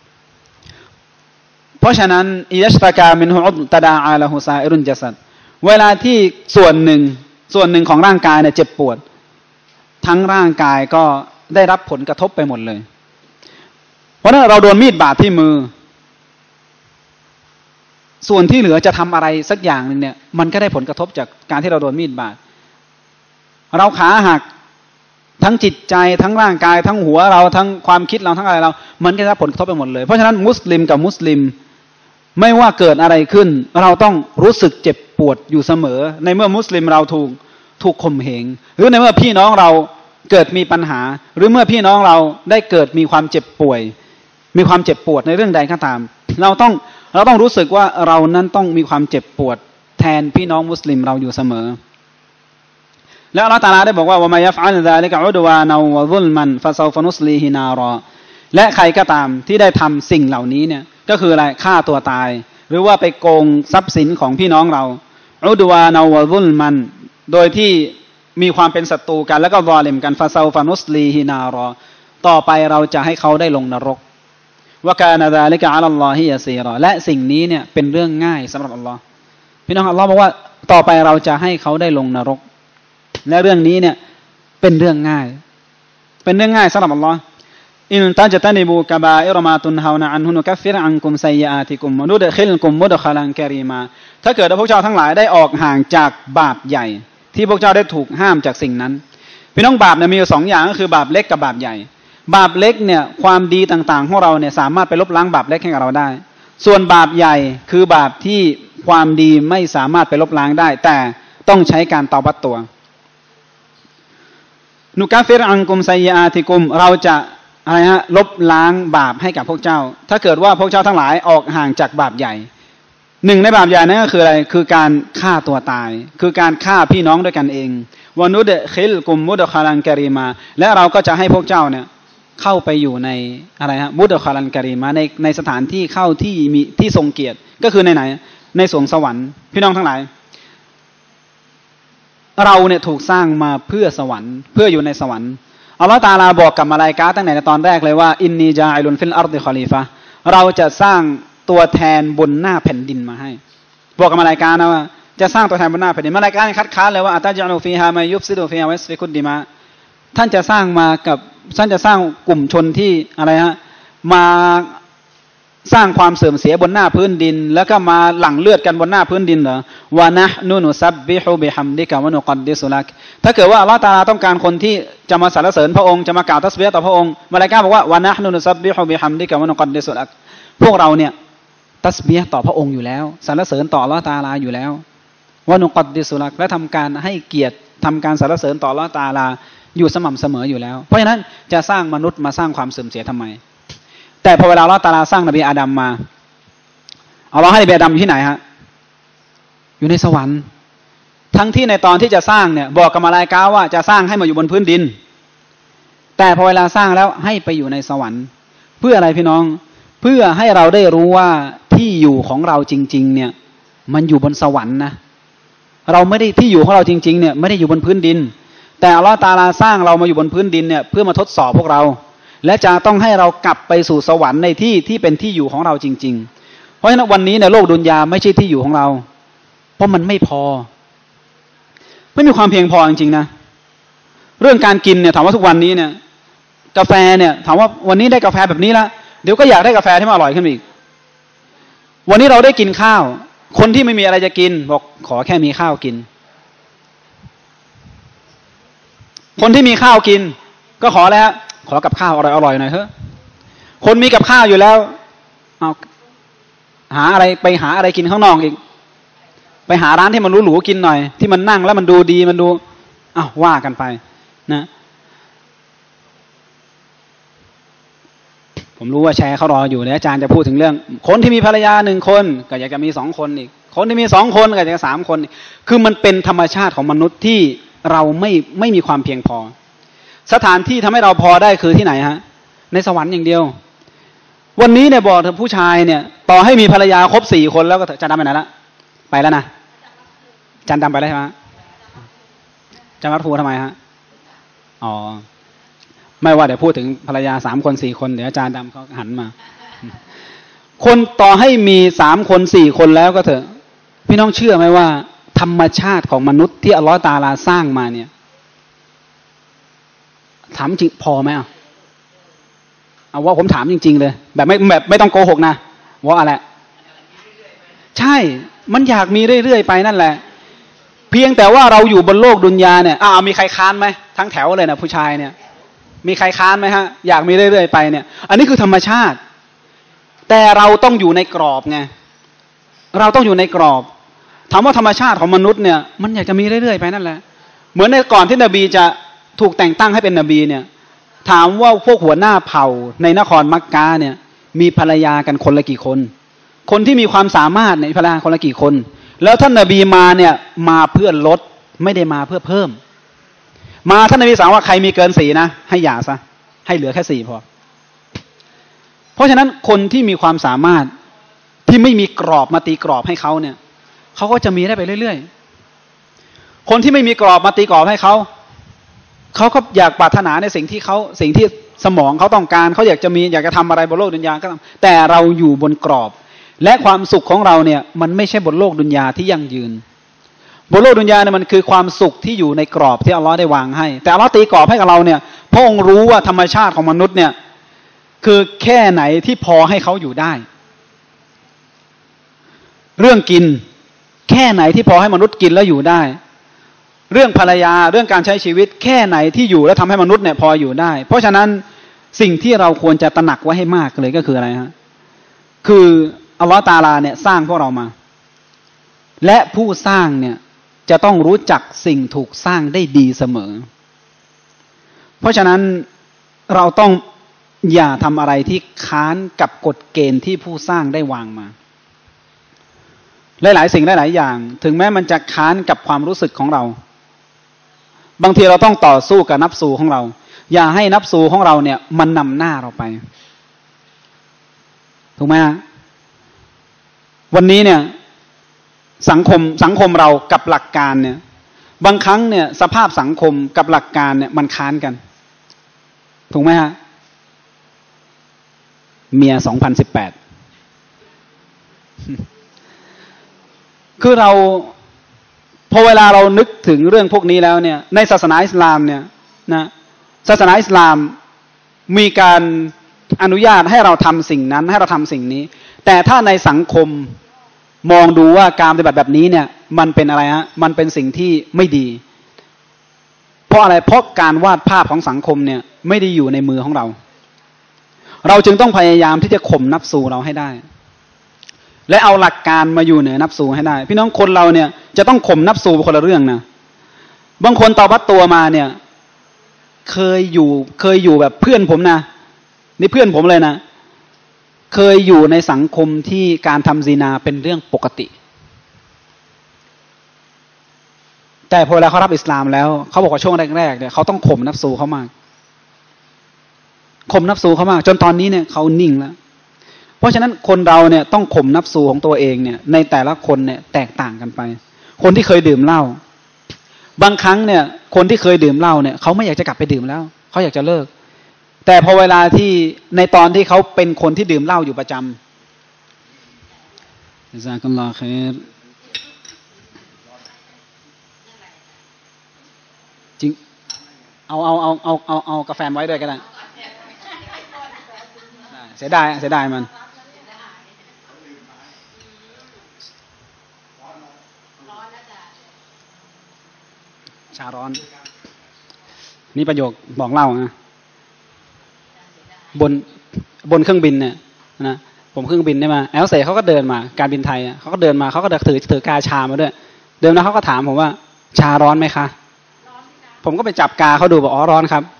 เพราะฉะนั้นอิยัชตะกามินฮุอุดตะดาอาละฮุซาอิรุนจัสัดเวลาที่ส่วนหนึ่งของร่างกายเนี่ยเจ็บปวดทั้งร่างกายก็ได้รับผลกระทบไปหมดเลยเพราะนั้นเราโดนมีดบาดที่มือส่วนที่เหลือจะทำอะไรสักอย่างนึงเนี่ยมันก็ได้ผลกระทบจากการที่เราโดนมีดบาดเราขาหักทั้งจิตใจทั้งร่างกายทั้งหัวเราทั้งความคิดเราทั้งอะไรเรามันก็ได้รับผลกระทบไปหมดเลยเพราะฉะนั้นมุสลิมกับมุสลิมไม่ว่าเกิดอะไรขึ้นเราต้องรู้สึกเจ็บปวดอยู่เสมอในเมื่อมุสลิมเราถูกข่มเหงหรือในเมื่อพี่น้องเราเกิดมีปัญหาหรือเมื่อพี่น้องเราได้เกิดมีความเจ็บป่วยมีความเจ็บปวดในเรื่องใดก็ตามเราต้องรู้สึกว่าเรานั้นต้องมีความเจ็บปวดแทนพี่น้องมุสลิมเราอยู่เสมอแล้วอัลเลาะห์ตะอาลาได้บอกว่าวะมายัฟอัลซาลิกะอุดวานะวะซุลมันฟะซอฟะนุสลีฮินารอและใครก็ตามที่ได้ทำสิ่งเหล่านี้เนี่ยก็คืออะไรฆ่าตัวตายหรือว่าไปโกงทรัพย์สินของพี่น้องเราอุดวานะวะซุลมันโดยที่มีความเป็นศัตรูกันแล้วก็ซอลิมกันฟะซอฟะนุสลีฮินารอต่อไปเราจะให้เขาได้ลงนรกวะกานะซาลิกะอะลัลลอฮิยะซีรอและสิ่งนี้เนี่ยเป็นเรื่องง่ายสำหรับอัลเลาะห์พี่น้องอัลเลาะห์บอกว่าต่อไปเราจะให้เขาได้ลงนรกและเรื่องนี้เนี่ยเป็นเรื่องง่ายสำหรับอัลเลาะห์อินตัจตันิบูกะบาอิรมาตุนฮาวนะอันฮุนุกัฟฟิรอันกุมไซยาติกุมมนุดคิลกุมมุดคลังกะรีมาถ้าเกิดว่าพวกเจ้าทั้งหลายได้ออกห่างจากบาปใหญ่ที่พวกเจ้าได้ถูกห้ามจากสิ่งนั้นพี่น้องบาปเนี่ยมีอยู่2อย่างก็คือบาปเล็กกับบาปใหญ่บาปเล็กเนี่ยความดีต่างๆของเราเนี่ยสามารถไปลบล้างบาปเล็กให้กับเราได้ส่วนบาปใหญ่คือบาปที่ความดีไม่สามารถไปลบล้างได้แต่ต้องใช้การเตาบัตตัวนุกาฟิรอันกุมไซยาติกุมเราจะอะไรฮะลบล้างบาปให้กับพวกเจ้าถ้าเกิดว่าพวกเจ้าทั้งหลายออกห่างจากบาปใหญ่หนึ่งในบาปใหญ่นั่นก็คืออะไรคือการฆ่าตัวตายคือการฆ่าพี่น้องด้วยกันเองวานุดคิลกุมมุดคาลันกะรีมาและเราก็จะให้พวกเจ้าเนี่ยเข้าไปอยู่ในอะไรฮะมุดคาลันกะรีมาในสถานที่เข้าที่มีที่ทรงเกียรติก็คือในไหนในสวงสวรรค์พี่น้องทั้งหลายเราเนี่ยถูกสร้างมาเพื่อสวรรค์เพื่ออยู่ในสวรรค์อัลลอฮฺตะอาลาบอกกับมลาอิกะฮ์ตั้งแต่ในตอนแรกเลยว่าอินนีจาอิลุนฟิลอัรฎิคอลีฟะห์เราจะสร้างตัวแทนบนหน้าแผ่นดินมาให้บอกกับมลาอิกะฮ์นะว่าจะสร้างตัวแทนบนหน้าแผ่นดินมลาอิกะฮ์คัดค้านเลยว่าอัตญะลูฟีฮามายุฟซิดุฟีฮาวัสฟิกุดดิมาท่านจะสร้างมากับท่านจะสร้างกลุ่มชนที่อะไรฮะมาสร้างความเสื่อมเสียบนหน้าพื้นดินแล้วก็มาหลั่งเลือดกันบนหน้าพื้นดินเหรอวะนะนูนุซับบิฮุบิฮัมดิกะวะนุกัดดิสุลักถ้าเกิดว่าอัลเลาะห์ตะอาลาต้องการคนที่จะมาสรรเสริญพระองค์จะมากล่าวตัสบีฮ์ต่อพระองค์มลาอิกะฮ์บอกว่าวะนะนูนุซับบิฮุบิฮัมดิกะวะนุกัดดิสุลักพวกเราเนี่ยตัสบีฮ์ต่อพระองค์อยู่แล้วสรรเสริญต่ออัลเลาะห์ตะอาลาอยู่แล้ววะนุกัดดิสุลักและทำการให้เกียรติทำการสรรเสริญต่ออัลเลาะห์ตะอาลาอยู่สม่ำเสมออยู่แล้วเพราะฉะนั้นจะสร้างมนุษย์มาสร้างความเสื่อมเสียทำไมแต่พอเวลาอัลเลาะห์ตะอาลาสร้างนบีอาดัมมาอัลลอฮ์ให้นบีอาดัมอยู่ที่ไหนฮะอยู่ในสวรรค์ทั้งที่ในตอนที่จะสร้างเนี่ยบอกกับมลาอิกะฮ์ว่าจะสร้างให้มาอยู่บนพื้นดินแต่พอเวลาสร้างแล้วให้ไปอยู่ในสวรรค์เพื่ออะไรพี่น้องเพื่อให้เราได้รู้ว่าที่อยู่ของเราจริงๆเนี่ยมันอยู่บนสวรรค์นะเราไม่ได้ที่อยู่ของเราจริงๆเนี่ยไม่ได้อยู่บนพื้นดินแต่อัลลอฮ์ตะอาลาสร้างเรามาอยู่บนพื้นดินเนี่ยเพื่อมาทดสอบพวกเราและจะต้องให้เรากลับไปสู่สวรรค์ในที่ที่เป็นที่อยู่ของเราจริงๆเพราะฉะนั้นวันนี้ในโลกดุนยาไม่ใช่ที่อยู่ของเราเพราะมันไม่พอไม่มีความเพียงพอจริงๆนะเรื่องการกินเนี่ยถามว่าทุกวันนี้เนี่ยกาแฟเนี่ยถามว่าวันนี้ได้กาแฟแบบนี้ละเดี๋ยวก็อยากได้กาแฟที่มันอร่อยขึ้นอีกวันนี้เราได้กินข้าวคนที่ไม่มีอะไรจะกินบอกขอแค่มีข้าวกินคนที่มีข้าวกินก็ขอแล้วขอกับข้าวอร่อยๆหน่อยเถอะคนมีกับข้าวอยู่แล้วเอาหาอะไรกินข้างนอกอีกไปหาร้านที่มันหรูๆกินหน่อยที่มันนั่งแล้วมันดูดีมันดูว่ากันไปนะผมรู้ว่าแชร์เขารออยู่แล้วอาจารย์จะพูดถึงเรื่องคนที่มีภรรยา1 คนก็อยากจะมี2 คนอีกคนที่มี2 คนก็อยากจะ3 คนคือมันเป็นธรรมชาติของมนุษย์ที่เราไม่มีความเพียงพอสถานที่ทำให้เราพอได้คือที่ไหนฮะในสวรรค์อย่างเดียววันนี้เนี่ยบอกเธอผู้ชายเนี่ยต่อให้มีภรรยาครบ4 คนแล้วก็จันดำไปไหนละไปแล้วนะจันดำไปแล้วใช่ไหมจันรัฐภูทำไมฮะอ๋อไม่ว่าเดี๋ยวพูดถึงภรรยา3 คน 4 คนเดี๋ยวอาจารย์ดำเขาหันมาคนต่อให้มี3 คน 4 คนแล้วก็เถอะพี่น้องเชื่อไหมว่าธรรมชาติของมนุษย์ที่อัลเลาะห์ตะอาลาสร้างมาเนี่ยถามจริงพอไหมเอาว่าผมถามจริงๆเลยแบบไม่ต้องโกหกนะว่าอะไรใช่มันอยากมีเรื่อยๆไปนั่นแหละเพียงแต่ว่าเราอยู่บนโลกดุนยาเนี่ยมีใครค้านไหมทั้งแถวเลยนะผู้ชายเนี่ยมีใครค้านไหมฮะอยากมีเรื่อยๆไปเนี่ยอันนี้คือธรรมชาติแต่เราต้องอยู่ในกรอบไงเราต้องอยู่ในกรอบถามว่าธรรมชาติของมนุษย์เนี่ยมันอยากจะมีเรื่อยๆไปนั่นแหละเหมือนในก่อนที่นบีจะถูกแต่งตั้งให้เป็นนบีเนี่ยถามว่าพวกหัวหน้าเผ่าในนครมักกะเนี่ยมีภรรยากันคนละกี่คนคนที่มีความสามารถในภรรยาคนละกี่คนแล้วท่านนบีมาเนี่ยมาเพื่อลดไม่ได้มาเพื่อเพิ่มมาท่านนบีสั่งว่าใครมีเกิน4นะให้หย่าซะให้เหลือแค่4พอเพราะฉะนั้นคนที่มีความสามารถที่ไม่มีกรอบมาตีกรอบให้เขาเนี่ยเขาก็จะมีได้ไปเรื่อยๆคนที่ไม่มีกรอบมาตีกรอบให้เขาก็อยากปรารถนาในสิ่งที่สมองเขาต้องการเขาอยากจะทำอะไรบนโลกดุนยาก็ตามแต่เราอยู่บนกรอบและความสุขของเราเนี่ยมันไม่ใช่บนโลกดุนยาที่ยั่งยืนบนโลกดุนยาเนี่ยมันคือความสุขที่อยู่ในกรอบที่อัลเลาะห์ได้วางให้แต่อัลเลาะห์ตีกรอบให้กับเราเนี่ยพระองค์รู้ว่าธรรมชาติของมนุษย์เนี่ยคือแค่ไหนที่พอให้เขาอยู่ได้เรื่องกินแค่ไหนที่พอให้มนุษย์กินแล้วอยู่ได้เรื่องภรรยาเรื่องการใช้ชีวิตแค่ไหนที่อยู่แล้วทำให้มนุษย์เนี่ยพออยู่ได้เพราะฉะนั้นสิ่งที่เราควรจะตระหนักไว้ให้มากเลยก็คืออะไรฮะคืออัลลอฮฺตะอาลาเนี่ยสร้างพวกเรามาและผู้สร้างเนี่ยจะต้องรู้จักสิ่งถูกสร้างได้ดีเสมอเพราะฉะนั้นเราต้องอย่าทำอะไรที่ค้านกับกฎเกณฑ์ที่ผู้สร้างได้วางมาหลายๆสิ่งหลายๆอย่างถึงแม้มันจะค้านกับความรู้สึกของเราบางทีเราต้องต่อสู้กับนับสูของเราอย่าให้นับสูของเราเนี่ยมันนำหน้าเราไปถูกไหมวันนี้เนี่ยสังคมเรากับหลักการเนี่ยบางครั้งเนี่ยสภาพสังคมกับหลักการเนี่ยมันค้านกันถูกไหมฮะเมีย2018คือเราพอเวลาเรานึกถึงเรื่องพวกนี้แล้วเนี่ยในศาสนาอิสลามเนี่ยนะศาสนาอิสลามมีการอนุญาตให้เราทำสิ่งนั้นให้เราทำสิ่งนี้แต่ถ้าในสังคมมองดูว่าการปฏิบัติแบบนี้เนี่ยมันเป็นอะไรฮะมันเป็นสิ่งที่ไม่ดีเพราะอะไรเพราะการวาดภาพของสังคมเนี่ยไม่ได้อยู่ในมือของเราเราจึงต้องพยายามที่จะข่มนับสูเราให้ได้และเอาหลักการมาอยู่เหนือนับสูให้ได้พี่น้องคนเราเนี่ยจะต้องข่มนับสูคนละเรื่องนะบางคนตอบัตตัวมาเนี่ยเคยอยู่แบบเพื่อนผมนะนี่เพื่อนผมเลยนะเคยอยู่ในสังคมที่การทำซินาเป็นเรื่องปกติแต่พอเวลาเขารับอิสลามแล้วเขาบอกว่าช่วงแรกๆเนี่ยเขาต้องข่มนับสูเขามากข่มนับสูเขามากจนตอนนี้เนี่ยเขานิ่งแล้วเพราะฉะนั้นคนเราเนี่ยต้องข่มนับสูของตัวเองเนี่ยในแต่ละคนเนี่ยแตกต่างกันไปคนที่เคยดื่มเหล้าบางครั้งเนี่ยคนที่เคยดื่มเหล้าเนี่ยเขาไม่อยากจะกลับไปดื่มแล้วเขาอยากจะเลิกแต่พอเวลาที่ในตอนที่เขาเป็นคนที่ดื่มเหล้าอยู่ประจำญะซากัลลอฮุค็อรจริงเอากาแฟไว้ด้วยก็ได้เสียดายมันชาร้อนนี่ประโยคบอกเล่านะบนเครื่องบินเนี่ยนะผมเครื่องบินได้มาแอลเซ่เขาก็เดินมาการบินไทยเขาก็เดินมาเขาก็ถือกาชามาด้วยเดินแล้วเขาก็ถามผมว่าชาร้อนไหมคะผมก็ไปจับกาเขาดูบอกอ๋อร้อนครับ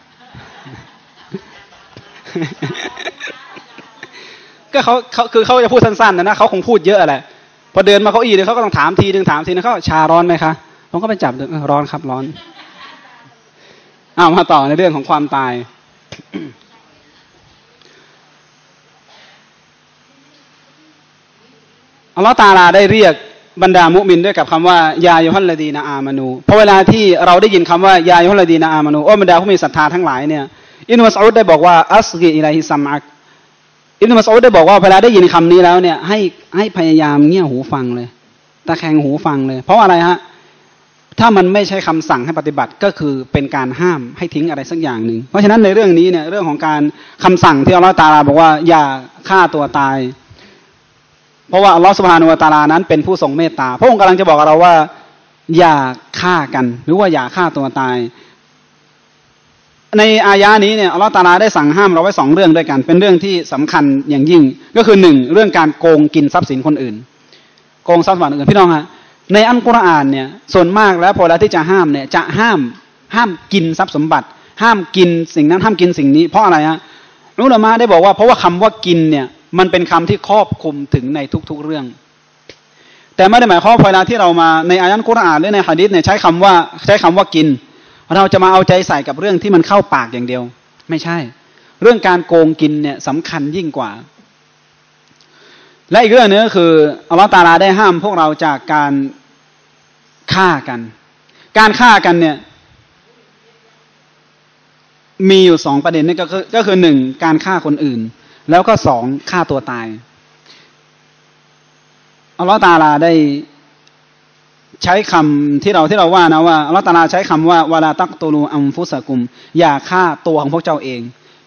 ก็คือเขาจะพูดสั้นๆนะเขาคงพูดเยอะแหละพอเดินมาเขาอีกเขาก็ต้องถามทีนึงเขาชาร้อนไหมคะผมก็ไปจับร้อนครับร้อนมาต่อในเรื่องของความตายอัลลอฮฺตะอาลาได้เรียกบรรดามุมินด้วยกับคำว่ายายุฮัลลดีนาอามานูเพราะเวลาที่เราได้ยินคำว่ายายุฮัลลดีนาอามานูโอ้บรรดาผู้มีศรัทธาทั้งหลายเนี่ยอิบนุมัสอูดได้บอกว่าอัสกีอิลัยฮิซัมอักอิบนุมัสอูดได้บอกว่าเวลาได้ยินคำนี้แล้วเนี่ยให้พยายามเงี่ยหูฟังเลยตะแคงหูฟังเลยเพราะอะไรฮะถ้ามันไม่ใช่คำสั่งให้ปฏิบัติก็คือเป็นการห้ามให้ทิ้งอะไรสักอย่างหนึ่งเพราะฉะนั้นในเรื่องนี้เนี่ยเรื่องของการคำสั่งที่อัลลอฮฺตะอาลาบอกว่าอย่าฆ่าตัวตายเพราะว่าอัลลอฮฺซุบฮานะฮูวะตะอาลานั้นเป็นผู้ทรงเมตตาพระองค์กำลังจะบอกกับเราว่าอย่าฆ่ากันหรือว่าอย่าฆ่าตัวตายในอายะนี้เนี่ยอัลลอฮฺตะอาลาได้สั่งห้ามเราไว้2เรื่องด้วยกันเป็นเรื่องที่สำคัญอย่างยิ่งก็คือ1เรื่องการโกงกินทรัพย์สินคนอื่นโกงทรัพย์สินคนอื่นพี่น้องฮะในอัลกุรอานเนี่ยส่วนมากแล้วพอเวลาที่จะห้ามเนี่ยจะห้ามกินทรัพย์สมบัติห้ามกินสิ่งนั้นห้ามกินสิ่งนี้เพราะอะไรฮะอุลามะได้บอกว่าเพราะว่าคำว่ากินเนี่ยมันเป็นคำที่ครอบคลุมถึงในทุกๆเรื่องแต่ไม่ได้หมายความว่าเวลาที่เรามาในอายะห์กุรอานหรือในหะดีษเนี่ยใช้คำว่ากินเราจะมาเอาใจใส่กับเรื่องที่มันเข้าปากอย่างเดียวไม่ใช่เรื่องการโกงกินเนี่ยสำคัญยิ่งกว่าและอีกเรื่องนึงก็คืออัลลอฮฺตะอาลาได้ห้ามพวกเราจากการฆ่ากันการฆ่ากันเนี่ยมีอยู่2ประเด็นนี่ก็คือ1การฆ่าคนอื่นแล้วก็2ฆ่าตัวตายอัลลอฮฺตะอาลาได้ใช้คำที่เราว่านะว่าอัลลอฮฺตะอาลาใช้คำว่าวะลาตักตุลูอัมฟุสะกุมอย่าฆ่าตัวของพวกเจ้าเอง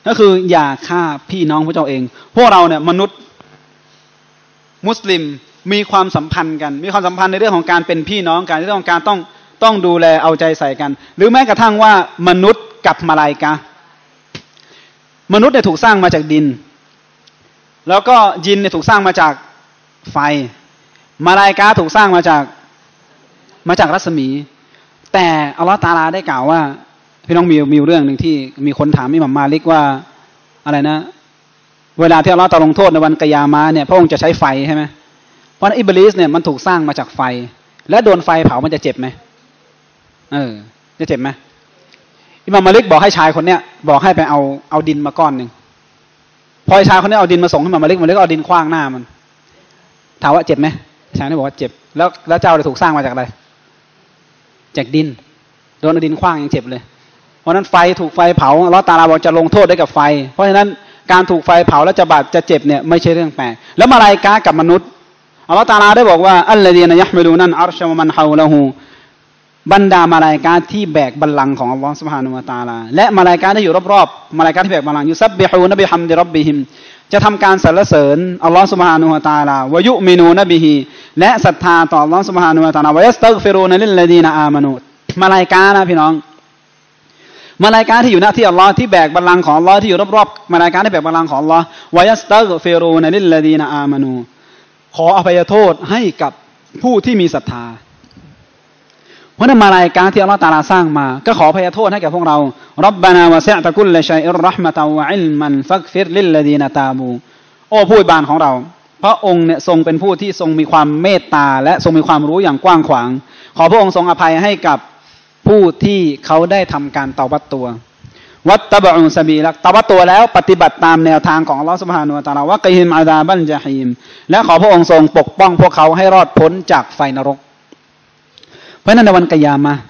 ก็คืออย่าฆ่าพี่น้องพระเจ้าเองพวกเราเนี่ยมนุษย์มุสลิมมีความสัมพันธ์กันมีความสัมพันธ์ในเรื่องของการเป็นพี่น้องกันในเรื่องของการต้องดูแลเอาใจใส่กันหรือแม้กระทั่งว่ามนุษย์กับมลาอิกะฮ์มนุษย์เนี่ยถูกสร้างมาจากดินแล้วก็ยินเนี่ยถูกสร้างมาจากไฟมลาอิกะฮ์ถูกสร้างมาจากรัศมีแต่อัลเลาะห์ตะอาลาได้กล่าวว่าพี่น้องมีเรื่องหนึ่งที่มีคนถามอิหม่ามมาลิกว่าอะไรนะเวลาที่อัลเลาะห์ตะอาลาลงโทษในวันกิยามะห์เนี่ยพระองค์จะใช้ไฟใช่ไหมเพราะอิบลิสเนี่ยมันถูกสร้างมาจากไฟและโดนไฟเผามันจะเจ็บไหมจะเจ็บไหมอิหม่ามมาลิกบอกให้ชายคนเนี้ยบอกให้ไปเอาดินมาก้อนหนึ่งพอชายคนนี้เอาดินมาส่งให้อิหม่ามมาลิกก็เอาดินขว้างหน้ามันถามว่าเจ็บไหมชายนี่บอกว่าเจ็บแล้วเจ้าเลยถูกสร้างมาจากอะไรจากดินโดนดินขว้างยังเจ็บเลยเพราะนั้นไฟถูกไฟเผาอัลเลาะห์ตะอาลาบอกจะลงโทษได้กับไฟเพราะฉะนั้นการถูกไฟเผาแล้วจะบาดจะเจ็บเนี่ยไม่ใช่เรื่องแปลกแล้วมลาอิกะฮ์กับมนุษย์อัลเลาะห์ตะอาลาได้บอกว่าอัลลดีนยะฮ์มิลูนันอัรชะวะมันฮาวละฮูบรรดามลาอิกะฮ์ที่แบกบัลลังก์ของอัลเลาะห์ซุบฮานะฮูวะตะอาลาและมลาอิกะฮ์ที่อยู่รอบๆมลาอิกะฮ์ที่แบกบัลลังก์ยุซับบิฮูนบิฮัมดิร็อบบิฮิมจะทำการสรรเสริญอัลเลาะห์ซุบฮานะฮูวะตะอาลาวะยุมินูนบิฮิและศรัทธาต่ออัลเลาะห์ซุบฮานะฮูวะตะอาลาวะยัสตัฆฟิรูนลิลลดีนอามานูมลาอิกะฮ์นะพี่น้องมลาอิกะฮ์ที่อยู่หน้าที่อัลเลาะห์ที่แบกบัลลังก์ของอัลเลาะห์ที่อยู่รอบๆมลาอิกะฮ์ที่แบกบัลลังก์ของอัลเลาะห์วะยัสตัฆฟิรูนลิลลดีนอามานูขออภัยโทษให้กับผู้ที่มีศรัทธาเพราะนั้นมลาอิกะฮ์ที่อัลเลาะห์ตะอาลาสร้างมาก็ขออภัยโทษให้กับพวกเราร็อบบะนาวะซิอ์ตะกุลลิชัยอิรเราะห์มะตันวะอิลมันฟักฟิรลิลลดีนตาบูโอ้ผู้อวยบานของเราพระองค์เนี่ยทรงเป็นผู้ที่ทรงมีความเมตตาและทรงมีความรู้อย่างกว้างขวางขอพระองค์ทรงอภัยให้กับผู้ที่เขาได้ทำการเตาบัตตัววัตตะบะอูซะบีลักเตาบัตตัวแล้วปฏิบัติตามแนวทางของอัลเลาะห์ซุบฮานะฮูวะตะอาลาวะกิฮิมอาซาบัลญะฮีมและขอพระองค์ทรงปกป้องพวกเขาให้รอดพ้นจากไฟนรกเพราะนั้นในวันกิยามะห์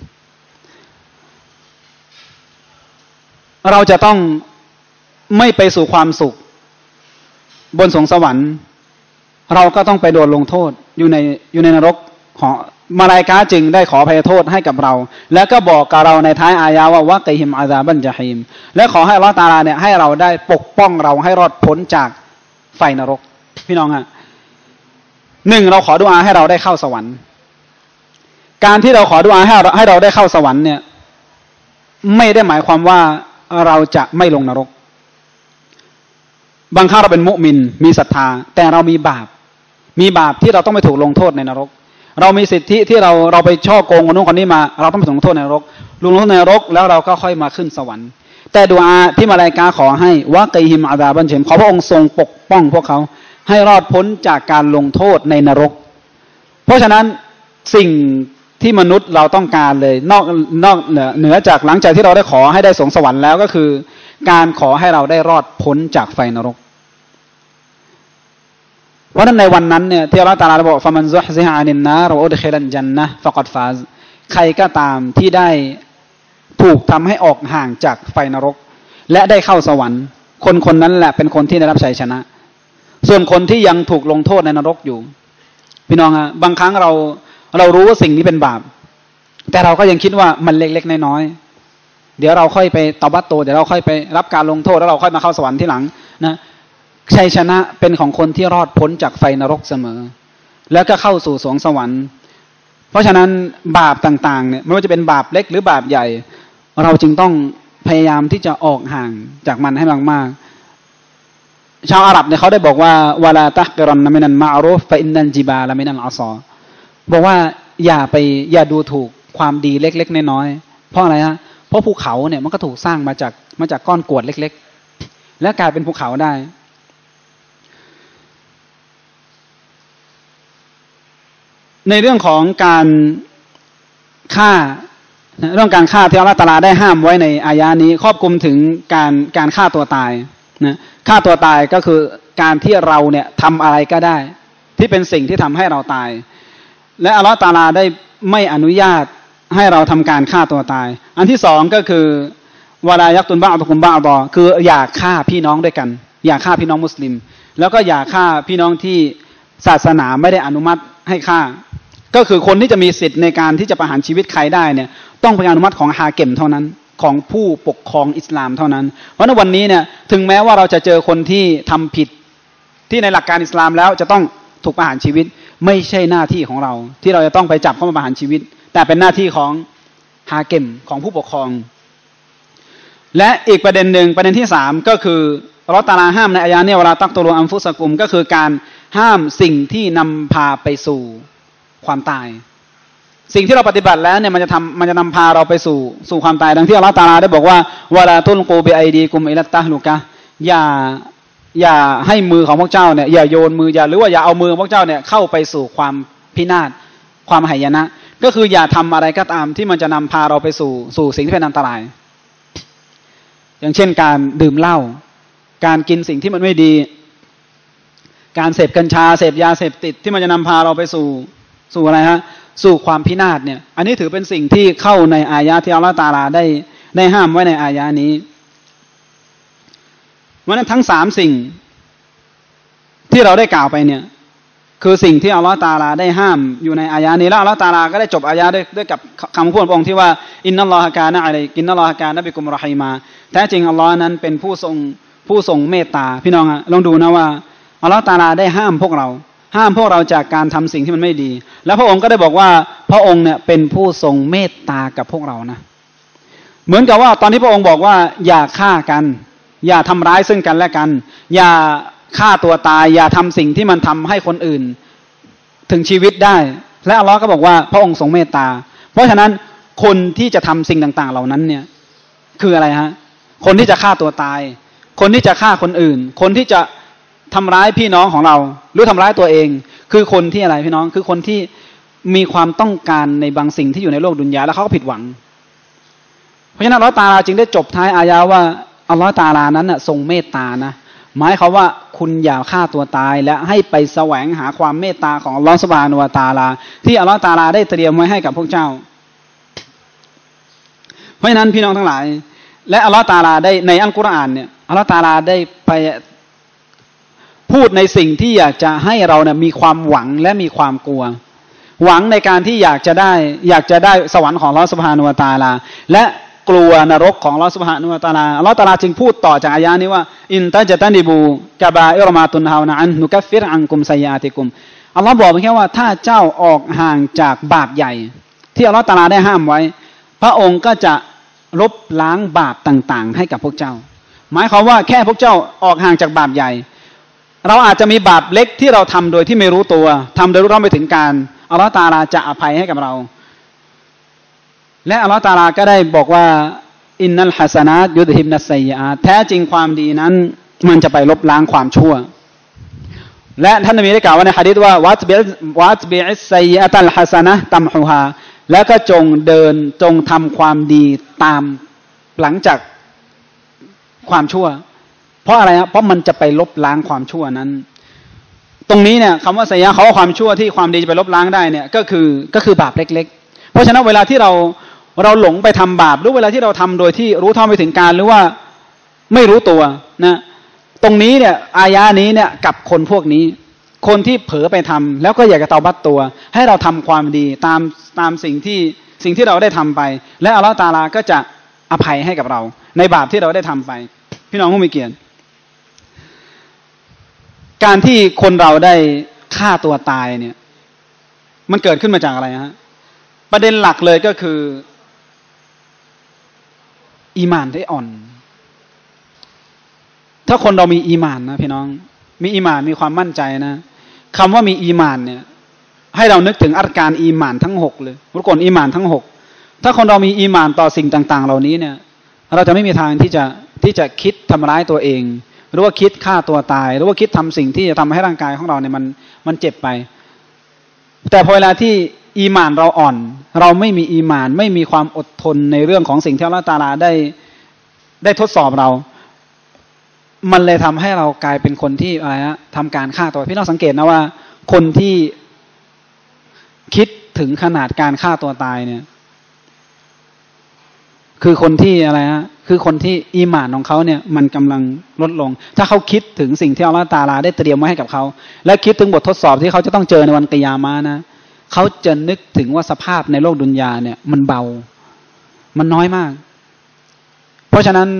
เราจะต้องไม่ไปสู่ความสุขบนสวงสวรรค์เราก็ต้องไปโดนลงโทษอยู่ในนรกของมลาอิกะฮ์จึงได้ขออภัยโทษให้กับเราแล้วก็บอกกับเราในท้ายอายะว่าวะกิฮิมอาซาบัลญะฮีมและขอให้อัลเลาะห์ตะอาลาเนี่ยให้เราได้ปกป้องเราให้รอดพ้นจากไฟนรกพี่น้องฮะหนึ่งเราขอดุอาให้เราได้เข้าสวรรค์การที่เราขอดุอาให้เราได้เข้าสวรรค์เนี่ยไม่ได้หมายความว่าเราจะไม่ลงนรกบางครั้งเราเป็นมุมินมีศรัทธาแต่เรามีบาปที่เราต้องไปถูกลงโทษในนรกเรามีสิทธิที่เราไปช่อโกงคนนู้นคนนี้มาเราต้องไปถูกลงโทษในนรกลงโทษในนรกแล้วเราก็ค่อยมาขึ้นสวรรค์แต่ดุอาที่มลาอิกะฮ์ขอให้วะกิฮิมอาซาบัลญะฮีมขอพระองค์ทรงปกป้องพวกเขาให้รอดพ้นจากการลงโทษในนรกเพราะฉะนั้นสิ่งที่มนุษย์เราต้องการเลยนอกเหนือจากหลังจากที่เราได้ขอให้ได้สวงสวรรค์แล้วก็คือการขอให้เราได้รอดพ้นจากไฟนรกเพราะนั้นในวันนั้นเนี่ยที่อัลเลาะห์ตะอาลาบอกฟะมันซุฮซิฮะอานินนารวะอุดคิลัลญันนะฮ์ฟะกัดฟาซใครก็ตามที่ได้ถูกทำให้ออกห่างจากไฟนรกและได้เข้าสวรรค์คนนั้นแหละเป็นคนที่ได้รับชัยชนะส่วนคนที่ยังถูกลงโทษในนรกอยู่พี่น้องฮะบางครั้งเรารู้ว่าสิ่งนี้เป็นบาปแต่เราก็ยังคิดว่ามันเล็กๆน้อยๆเดี๋ยวเราค่อยไปตอบัตโตเดี๋ยวเราค่อยไปรับการลงโทษแล้วเราค่อยมาเข้าสวรรค์ที่หลังนะชัยชนะเป็นของคนที่รอดพ้นจากไฟนรกเสมอแล้วก็เข้าสู่สวงสวรรค์เพราะฉะนั้นบาปต่างๆเนี่ยไม่ว่าจะเป็นบาปเล็กหรือบาปใหญ่เราจึงต้องพยายามที่จะออกห่างจากมันให้มากๆชาวอาหรับเนี่ยเขาได้บอกว่าวะลาตะฮกิรันมินัลมะอรูฟฟะอินนัลจิบาลมินัลอะซอบอกว่าอย่าดูถูกความดีเล็กๆน้อยๆเพราะอะไรฮะเพราะภูเขาเนี่ยมันก็ถูกสร้างมาจากก้อนกรวดเล็กๆและกลายเป็นภูเขาได้ในเรื่องของการฆ่าเรื่องการฆ่าที่อัลเลาะห์ตะอาลาได้ห้ามไว้ในอายะนี้ครอบคลุมถึงการฆ่าตัวตายนะฆ่าตัวตายก็คือการที่เราเนี่ยทำอะไรก็ได้ที่เป็นสิ่งที่ทำให้เราตายและอัลเลาะห์ตะอาลาได้ไม่อนุญาตให้เราทำการฆ่าตัวตายอันที่สองก็คือวะลายักตุนบะอ์ดุกุมบะอ์ฎอคืออย่าฆ่าพี่น้องด้วยกันอย่าฆ่าพี่น้องมุสลิมแล้วก็อย่าฆ่าพี่น้องที่ศาสนาไม่ได้อนุมัติให้ฆ่าก็คือคนที่จะมีสิทธิ์ในการที่จะประหารชีวิตใครได้เนี่ยต้องเป็นอนุมัติของฮาเก็มเท่านั้นของผู้ปกครองอิสลามเท่านั้นเพราะในวันนี้เนี่ยถึงแม้ว่าเราจะเจอคนที่ทำผิดที่ในหลักการอิสลามแล้วจะต้องถูกประหารชีวิตไม่ใช่หน้าที่ของเราที่เราจะต้องไปจับเข้ามาประหารชีวิตแต่เป็นหน้าที่ของฮาเก็มของผู้ปกครองและอีกประเด็นหนึ่งประเด็นที่3ก็คืออัลเลาะห์ตะอาลาห้ามในอายะห์นี้เวลาตักตุลูอันฟุสกุมก็คือการห้ามสิ่งที่นำพาไปสู่ความตายสิ่งที่เราปฏิบัติแล้วเนี่ยมันจะนำพาเราไปสู่ความตายดังที่อัลเลาะห์ตะอาลาได้บอกว่าวะลาตุลกูบิไอดีกุมอิลัตตะฮลุกะอย่าให้มือของพวกเจ้าเนี่ยอย่าโยนมือหรือว่าอย่าเอามือของพวกเจ้าเนี่ยเข้าไปสู่ความพินาศความหายนะก็คืออย่าทำอะไรก็ตามที่มันจะนำพาเราไปสู่สิ่งที่เป็นอันตรายอย่างเช่นการดื่มเหล้าการกินสิ่งที่มันไม่ดีการเสพกัญชาเสพยาเสพติดที่มันจะนำพาเราไปสู่อะไรฮะสู่ความพินาศเนี่ยอันนี้ถือเป็นสิ่งที่เข้าในอายะที่อัลเลาะห์ตะอาลาได้ห้ามไว้ในอายะนี้เพราะนั้นทั้ง3สิ่งที่เราได้กล่าวไปเนี่ยคือสิ่งที่อัลเลาะห์ตะอาลาได้ห้ามอยู่ในอายะนี้แล้วอัลเลาะห์ตะอาลาก็ได้จบอายะด้วยกับคำพูดของพระองค์ที่ว่าอินนัลลอฮะกานะอะลัยกินนัลลอฮะกานะบิกุมรอฮีมาแท้จริงอัลเลาะห์นั้นเป็นผู้ทรงเมตตาพี่น้องลองดูนะว่าอัลเลาะห์ตะอาลาได้ห้ามพวกเราจากการทำสิ่งที่มันไม่ดีแล้วพระองค์ก็ได้บอกว่าพระองค์เนี่ยเป็นผู้ทรงเมตตากับพวกเรานะเหมือนกับว่าตอนที่พระองค์บอกว่าอย่าฆ่ากันอย่าทำร้ายซึ่งกันและกันอย่าฆ่าตัวตายอย่าทำสิ่งที่มันทำให้คนอื่นถึงชีวิตได้และอัลเลาะห์ก็บอกว่าพระองค์ทรงเมตตาเพราะฉะนั้นคนที่จะทำสิ่งต่างๆเหล่านั้นเนี่ยคืออะไรฮะคนที่จะฆ่าตัวตายคนที่จะฆ่าคนอื่นคนที่จะทำร้ายพี่น้องของเราหรือทำร้ายตัวเองคือคนที่อะไรพี่น้องคือคนที่มีความต้องการในบางสิ่งที่อยู่ในโลกดุนยาแล้วเขาก็ผิดหวังเพราะฉะนั้นอัลเลาะห์ตะอาลาจึงได้จบท้ายอายะว่าอัลเลาะห์ตะอาลานั้นน่ะทรงเมตตานะหมายความว่าคุณอย่าฆ่าตัวตายและให้ไปแสวงหาความเมตตาของอัลเลาะห์ซุบฮานะฮูวะตะอาลาที่อัลเลาะห์ตะอาลาได้เตรียมไว้ให้กับพวกเจ้าเพราะฉะนั้นพี่น้องทั้งหลายและอัลเลาะห์ตะอาลาได้ในอัลกุรอานเนี่ยอัลเลาะห์ตะอาลาได้ไปพูดในสิ่งที่อยากจะให้เราเนี่ยมีความหวังและมีความกลัวหวังในการที่อยากจะได้สวรรค์ของอัลเลาะห์ซุบฮานะฮูวะตะอาลาและกลัวนรกของอัลเลาะห์ซุบฮานะฮูวะตะอาลาอัลเลาะห์ตะอาลาจึงพูดต่อจากอายะนี้ว่าอินตะจตันิบูกะบาอิรมาตุนฮาวนะอันนุกัฟฟิรอันกุมซัยยาติกุมอัลเลาะห์บอกแค่ว่าถ้าเจ้าออกห่างจากบาปใหญ่ที่อัลเลาะห์ตะอาลาได้ห้ามไว้พระองค์ก็จะลบล้างบาปต่างๆให้กับพวกเจ้าหมายความว่าแค่พวกเจ้าออกห่างจากบาปใหญ่เราอาจจะมีบาปเล็กที่เราทำโดยที่ไม่รู้ตัวทำโดยรู้เท่าไม่ถึงการอัลเลาะห์ตะอาลาจะอภัยให้กับเราและอัลเลาะห์ตะอาลาก็ได้บอกว่าอินนัลฮัสนาตยุดฮิบนัสไซยะอาตแท้จริงความดีนั้นมันจะไปลบล้างความชั่วและท่านนบีได้กล่าวไว้ในหะดีษว่าวัตบิอิสไซยะตัลฮัสนะตัมฮูฮาแล้วก็จงทำความดีตามหลังจากความชั่วเพราะอะไรครับเพราะมันจะไปลบล้างความชั่วนั้นตรงนี้เนี่ยคำว่าไซยะเขาว่าความชั่วที่ความดีจะไปลบล้างได้เนี่ยก็คือบาปเล็กๆเพราะฉะนั้นเวลาที่เราหลงไปทำบาปหรือเวลาที่เราทำโดยที่รู้เท่าไม่ถึงการหรือว่าไม่รู้ตัวนะตรงนี้เนี่ยอายะนี้เนี่ยกับคนพวกนี้คนที่เผลอไปทำแล้วก็อยากจะเตาบัตตัวให้เราทำความดีตามสิ่งที่เราได้ทำไปและอัลเลาะห์ตะอาลาก็จะอภัยให้กับเราในบาปที่เราได้ทำไปพี่น้องผู้มีเกียรติการที่คนเราได้ฆ่าตัวตายเนี่ยมันเกิดขึ้นมาจากอะไรฮะประเด็นหลักเลยก็คืออีหม่านที่อ่อนถ้าคนเรามีอีหม่านนะพี่น้องมีอีหม่านมีความมั่นใจนะคำว่ามีอีหม่านเนี่ยให้เรานึกถึงอาการอีหม่านทั้ง6เลยรุกลอีหม่านทั้ง6ถ้าคนเรามีอีหม่านต่อสิ่งต่างๆเหล่านี้เนี่ยเราจะไม่มีทางที่จะคิดทำร้ายตัวเองหรือว่าคิดฆ่าตัวตายหรือว่าคิดทำสิ่งที่จะทำให้ร่างกายของเราเนี่ยมันเจ็บไปแต่พอเวลาที่อีหม่านเราอ่อนเราไม่มีอีหม่านไม่มีความอดทนในเรื่องของสิ่งที่อัลเลาะห์ตะอาลาได้ทดสอบเรามันเลยทำให้เรากลายเป็นคนที่อะไรฮะทำการฆ่าตัวพี่น้องสังเกตนะว่าคนที่คิดถึงขนาดการฆ่าตัวตายเนี่ยคือคนที่อะไรฮะคือคนที่อีหม่านของเขาเนี่ยมันกำลังลดลงถ้าเขาคิดถึงสิ่งที่อัลเลาะห์ตะอาลาได้เตรียมไว้ให้กับเขาและคิดถึงบททดสอบที่เขาจะต้องเจอในวันกิยามะห์นะเขาจะนึกถึงว่าสภาพในโลกดุนยาเนี่ยมันเบามันน้อยมากเพราะฉะนั้น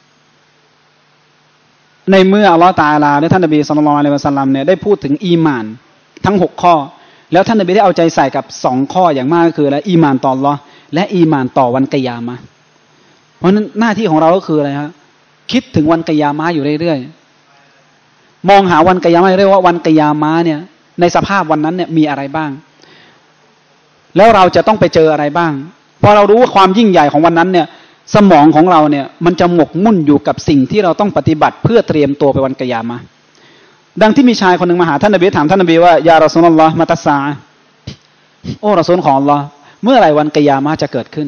ในเมื่ออัลลอฮฺตะอาลาและท่านนบีศ็อลลัลลอฮุอะลัยฮิวะซัลลัมเนี่ยได้พูดถึงอีหม่านทั้ง6ข้อแล้วท่านนบีได้เอาใจใส่กับ2ข้ออย่างมากก็คืออะไรอีหม่านต่ออัลลอฮ์และอีหม่านต่อวันกิยามะห์เพราะฉะนั้นหน้าที่ของเราก็คืออะไรครับคิดถึงวันกิยามะห์อยู่เรื่อยๆมองหาวันกิยามะห์เรื่อยๆว่าวันกิยามะห์เนี่ยในสภาพวันนั้นเนี่ยมีอะไรบ้างแล้วเราจะต้องไปเจออะไรบ้างพอเรารู้ว่าความยิ่งใหญ่ของวันนั้นเนี่ยสมองของเราเนี่ยมันจะหมกมุ่นอยู่กับสิ่งที่เราต้องปฏิบัติเพื่อเตรียมตัวไปวันกิยามะห์ดังที่มีชายคนหนึ่งมาหาท่านนบีถามท่านนบีว่ายารอซูลุลลอฮ์มะตัสซาอะห์โอ้รอซูลของอัลลอฮ์เมื่อไหร่วันกิยามะห์จะเกิดขึ้น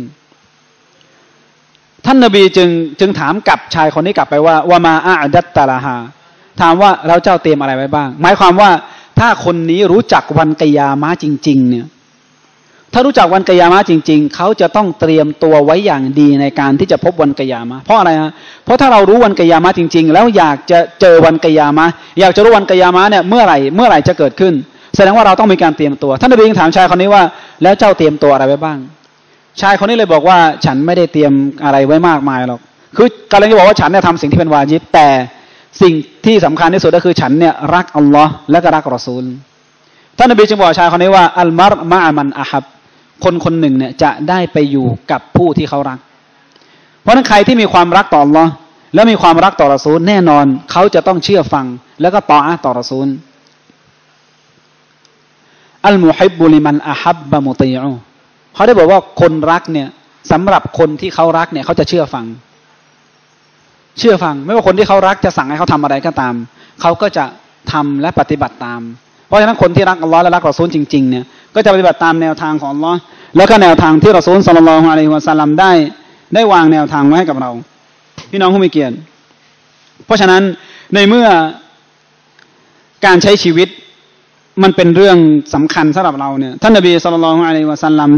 ท่านนบีจึงถามกับชายคนนี้กลับไปว่าวะมาอะดัตตะลาฮาถามว่าเราเจ้าเตรียมอะไรไว้บ้างหมายความว่าถ้าคนนี้รู้จักวันกิยามะห์จริงๆเนี่ยถ้ารู้จักวันกิยามะห์จริงๆเขาจะต้องเตรียมตัวไว้อย่างดีในการที่จะพบวันกิยามะห์เพราะอะไรฮะเพราะถ้าเรารู้วันกิยามะห์จริงๆแล้วอยากจะเจอวันกิยามะห์อยากจะรู้วันกิยามะห์เนี่ยเมื่อไหร่จะเกิดขึ้นแสดงว่าเราต้องมีการเตรียมตัวท่านนบียังถามชายคนนี้ว่าแล้วเจ้าเตรียมตัวอะไรไว้บ้างชายคนนี้เลยบอกว่าฉันไม่ได้เตรียมอะไรไว้มากมายหรอกคือกำลังจะบอกว่าฉันเนี่ยทำสิ่งที่เป็นวาญิบแต่สิ่งที่สำคัญที่สุดก็คือฉันเนี่ยรักอัลลอฮ์และก็รักรอซูลท่านนบีจึงบอกชายคนนี้ว่าอัลมัรมะอะมันอะฮับคนหนึ่งเนี่ยจะได้ไปอยู่กับผู้ที่เขารักเพราะฉะนั้นใครที่มีความรักต่ออัลลอฮ์และมีความรักต่อรอซูลแน่นอนเขาจะต้องเชื่อฟังแล้วก็ตออะห์ต่อรอซูลอัลมุฮิบบุลิมันอะฮับบะมุตีอูเขาได้บอกว่าคนรักเนี่ยสำหรับคนที่เขารักเนี่ยเขาจะเชื่อฟังไม่ว่าคนที่เขารักจะสั่งให้เขาทำอะไรก็ตามเขาก็จะทำและปฏิบัติตามเพราะฉะนั้นคนที่รักอัลลอฮ์และรักรอซูลจริงๆเนี่ยก็จะปฏิบัติตามแนวทางของอัลลอฮ์แล้วก็แนวทางที่รอซูลศ็อลลัลลอฮุอะลัยฮิวะซัลลัมได้วางแนวทางไว้ให้กับเราพี่น้องผู้มีเกียรติเพราะฉะนั้นในเมื่อการใช้ชีวิตมันเป็นเรื่องสำคัญสำหรับเราเนี่ยท่านนบีศ็อลลัลลอฮุอะลัยฮิวะซัลลัม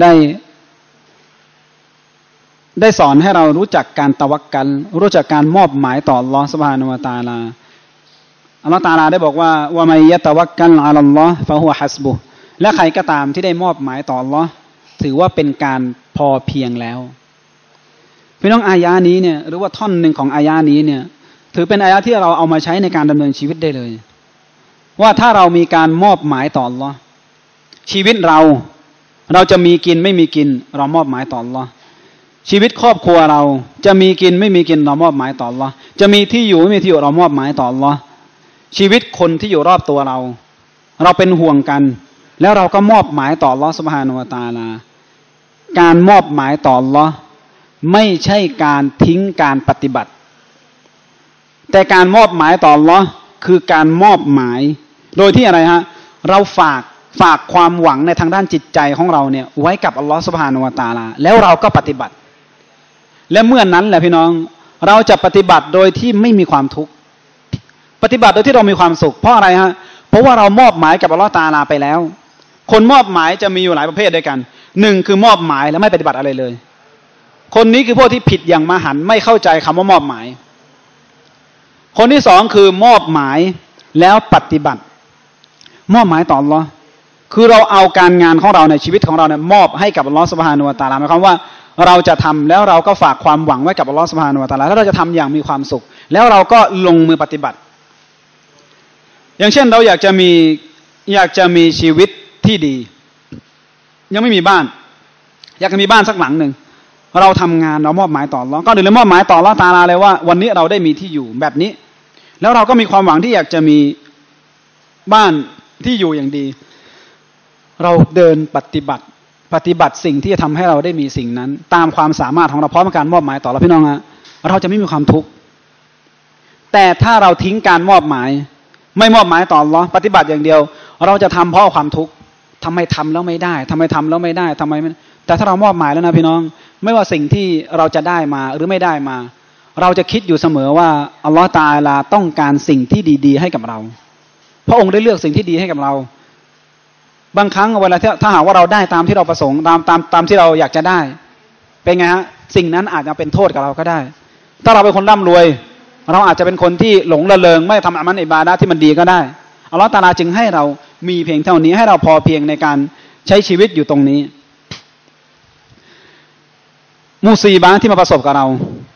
ได้สอนให้เรารู้จักการตะวักกัลรู้จักการมอบหมายต่ออัลลอฮ์ซุบฮานะฮูวะตะอาลาอัลลอฮ์ตะอาลาได้บอกว่าวะมัยยะตะวักกัลอะลัลลอฮ์ฟะฮุวะฮัสบุฮ์และใครก็ตามที่ได้มอบหมายต่ออัลลอฮ์ถือว่าเป็นการพอเพียงแล้วพี่น้องอายะนี้เนี่ยหรือว่าท่อนหนึ่งของอายะนี้เนี่ยถือเป็นอายะที่เราเอามาใช้ในการดำเนินชีวิตได้เลยว่าถ้าเรามีการมอบหมายต่ออัลลอฮ์ชีวิตเราจะมีกินไม่มีกินเรามอบหมายต่ออัลลอฮ์ชีวิตครอบครัวเราจะมีกินไม่มีกินเรามอบหมายต่ออัลลอฮ์จะมีที่อยู่ไม่มีที่อยู่เรามอบหมายต่ออัลลอฮ์ชีวิตคนที่อยู่รอบตัวเราเป็นห่วงกันแล้วเราก็มอบหมายต่ออัลลอฮ์ซุบฮานะฮูวะตะอาลาการมอบหมายต่ออัลลอฮ์ไม่ใช่การทิ้งการปฏิบัติแต่การมอบหมายต่ออัลลอฮ์คือการมอบหมายโดยที่อะไรฮะเราฝากความหวังในทางด้านจิตใจของเราเนี่ยไว้กับอัลลอฮ์ซุบฮานะฮูวะตะอาลาแล้วเราก็ปฏิบัติและเมื่อนั้นแหละพี่น้องเราจะปฏิบัติโดยที่ไม่มีความทุกข์ปฏิบัติโดยที่เรามีความสุขเพราะอะไรฮะเพราะว่าเรามอบหมายกับอัลลอฮ์ตะอาลาไปแล้วคนมอบหมายจะมีอยู่หลายประเภทด้วยกันหนึ่งคือมอบหมายแล้วไม่ปฏิบัติอะไรเลยคนนี้คือพวกที่ผิดอย่างมหันต์ไม่เข้าใจคำว่ามอบหมายคนที่สองคือมอบหมายแล้วปฏิบัติมอบหมายต่ออัลลอฮ์คือเราเอาการงานของเราในชีวิตของเราเนี่ยมอบให้กับอัลลอฮ์ซุบฮานะฮูวะตะอาลาหมายความว่าเราจะทำแล้วเราก็ฝากความหวังไว้กับอัลลอฮ์ซุบฮานะฮูวะตะอาลาแล้วเราจะทำอย่างมีความสุขแล้วเราก็ลงมือปฏิบัติอย่างเช่นเราอยากจะมีชีวิตที่ดียังไม่มีบ้านอยากจะมีบ้านสักหลังหนึ่งเราทำงานเรามอบหมายต่ออัลลอฮ์ก็เดี๋ยวเรามอบหมายต่ออัลลอฮ์ตะอาลาเลยว่าวันนี้เราได้มีที่อยู่แบบนี้แล้วเราก็มีความหวังที่อยากจะมีบ้านที่อยู่อย่างดีเราเดินปฏิบัติสิ่งที่จะทำให้เราได้มีสิ่งนั้นตามความสามารถของเราพร้อมการมอบหมายต่อเราพี่น้องฮะเราจะไม่มีความทุกข์แต่ถ้าเราทิ้งการมอบหมายไม่มอบหมายต่ออัลลอฮ์ปฏิบัติอย่างเดียวเราจะทำเพราะความทุกข์ทำไมทำแล้วไม่ได้ทำไมทำแล้วไม่ได้ทำไมไม่แต่ถ้าเรามอบหมายแล้วนะพี่น้องไม่ว่าสิ่งที่เราจะได้มาหรือไม่ได้มาเราจะคิดอยู่เสมอว่าอัลลอฮ์ตะอาลาต้องการสิ่งที่ดีๆให้กับเราพระองค์ได้เลือกสิ่งที่ดีให้กับเราบางครั้งเวลาถ้าหากว่าเราได้ตามที่เราประสงค์ตามที่เราอยากจะได้เป็นไงฮะสิ่งนั้นอาจจะเป็นโทษกับเราก็ได้ถ้าเราเป็นคนร่ำรวยเราอาจจะเป็นคนที่หลงระเริงไม่ทำอามัลอิบาดะห์ที่มันดีก็ได้อัลลอฮ์ตะอาลาจึงให้เรามีเพียงเท่านี้ให้เราพอเพียงในการใช้ชีวิตอยู่ตรงนี้มุซีบะห์ที่มาประสบกับเรา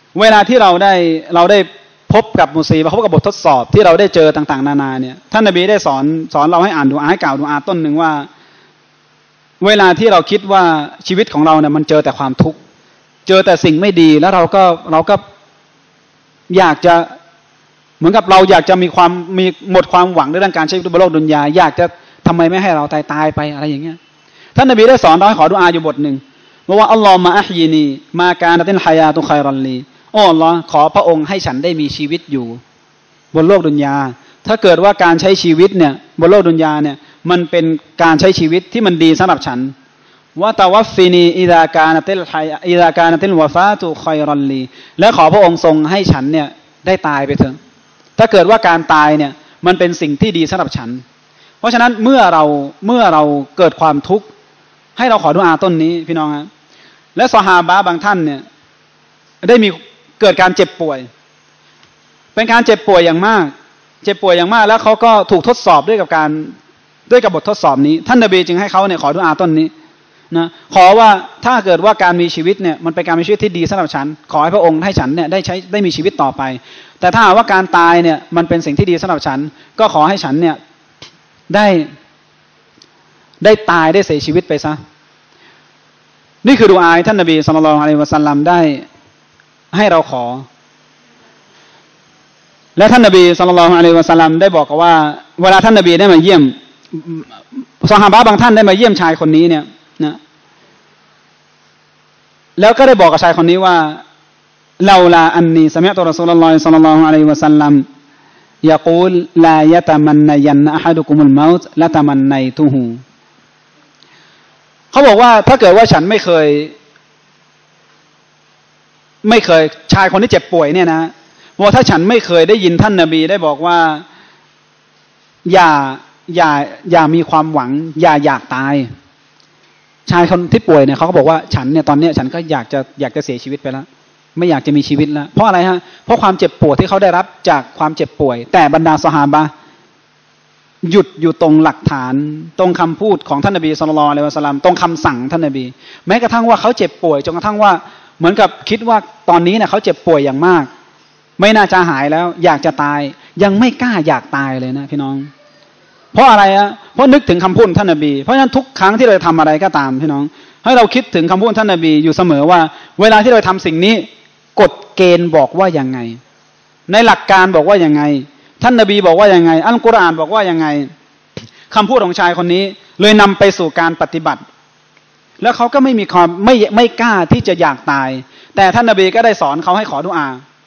เวลาที่เราได้พบกับมุซีบะพบกับบททดสอบที่เราได้เจอต่างๆนานาเนี่ยท่านนบีได้สอนเราให้อ่านดุอาให้กล่าวดุอาต้นหนึ่งว่าเวลาที่เราคิดว่าชีวิตของเราเนี่ยมันเจอแต่ความทุกข์เจอแต่สิ่งไม่ดีแล้วเราก็อยากจะเหมือนกับเราอยากจะมีหมดความหวังในเรื่องการใช้ชีวิตบนโลกดุนยาอยากจะทำไมไม่ให้เราตายไปอะไรอย่างเงี้ยท่านนบีได้สอนเราให้ขอดุอาอยู่บทหนึ่งบอกว่าอัลลอฮฺมะอัฮยีนีมากานะตินฮายาตุค็อยรันลีโอ้อัลลอฮฺขอพระองค์ให้ฉันได้มีชีวิตอยู่บนโลกดุนยาถ้าเกิดว่าการใช้ชีวิตเนี่ยบนโลกดุนยาเนี่ยมันเป็นการใช้ชีวิตที่มันดีสำหรับฉันว่าตะวัฟฟินีอิดากานะติลวะฟาตุค็อยรันลีและขอพระองค์ทรงให้ฉันเนี่ยได้ตายไปเถอะถ้าเกิดว่าการตายเนี่ยมันเป็นสิ่งที่ดีสำหรับฉันเพราะฉะนั้นเมื่อเราเกิดความทุกข์ให้เราขอดุอาต้นนี้พี่น้องครับและซอฮาบะห์บางท่านเนี่ยได้มีเกิดการเจ็บป่วยเป็นการเจ็บป่วยอย่างมากแล้วเขาก็ถูกทดสอบด้วยกับบททดสอบนี้ท่านนบีจึงให้เขาเนี่ยขอดุอาต้นนี้นะขอว่าถ้าเกิดว่าการมีชีวิตเนี่ยมันเป็นการมีชีวิตที่ดีสำหรับฉันขอให้พระองค์ให้ฉันเนี่ยได้มีชีวิตต่อไปแต่ถ้าว่าการตายเนี่ยมันเป็นสิ่งที่ดีสำหรับฉันก็ขอให้ฉันเนี่ยได้ตายได้เสียชีวิตไปซะนี่คือดุอาท่านนบีศ็อลลัลลอฮุอะลัยฮิวะซัลลัมได้ให้เราขอและท่านนบีศ็อลลัลลอฮุอะลัยฮิวะซัลลัมได้บอกว่าเวลาท่านนบีได้มาเยี่ยมซอฮาบะห์บางท่านได้มาเยี่ยมชายคนนี้เนี่ยนะแล้วก็ได้บอกกับชายคนนี้ว่าลาลาอันนีซะมิอ์ตุรอซูลุลลอฮิศ็อลลัลลอฮุอะลัยฮิวะซัลลัมยะกูลลายะตะมันนะยันอะฮัดุกุมุลเมาต์ละตะมันไนตุฮูเขาบอกว่าถ้าเกิดว่าฉันไม่เคยชายคนที่เจ็บป่วยเนี่ยนะว่าถ้าฉันไม่เคยได้ยินท่านนบีได้บอกว่าอย่ามีความหวังอยากตายชายคนที่ป่วยเนี่ยเขาก็บอกว่าฉันเนี่ยตอนเนี้ยฉันก็อยากจะเสียชีวิตไปแล้วไม่อยากจะมีชีวิตแล้วเพราะอะไรฮะเพราะความเจ็บปวดที่เขาได้รับจากความเจ็บป่วยแต่บรรดาซอฮาบะห์หยุดอยู่ตรงหลักฐานตรงคำพูดของท่านนบีศ็อลลัลลอฮุอะลัยฮิวะซัลลัมตรงคำสั่งท่านนบีแม้กระทั่งว่าเขาเจ็บป่วยจนกระทั่งว่าเหมือนกับคิดว่าตอนนี้เนี่ยเขาเจ็บป่วยอย่างมากไม่น่าจะหายแล้วอยากจะตายยังไม่กล้าอยากตายเลยนะพี่น้องเพราะอะไรอะเพราะนึกถึงคำพูดท่านนบีเพราะฉะนั้นทุกครั้งที่เราทำอะไรก็ตามพี่น้องให้เราคิดถึงคำพูดท่านนบีอยู่เสมอว่าเวลาที่เราทำสิ่งนี้กฎเกณฑ์บอกว่ายังไงในหลักการบอกว่ายังไงท่านนบีบอกว่ายังไงอัลกุรอานบอกว่ายังไงคำพูดของชายคนนี้เลยนำไปสู่การปฏิบัติแล้วเขาก็ไม่มีความไม่กล้าที่จะอยากตายแต่ท่านนบีก็ได้สอนเขาให้ขอดุอา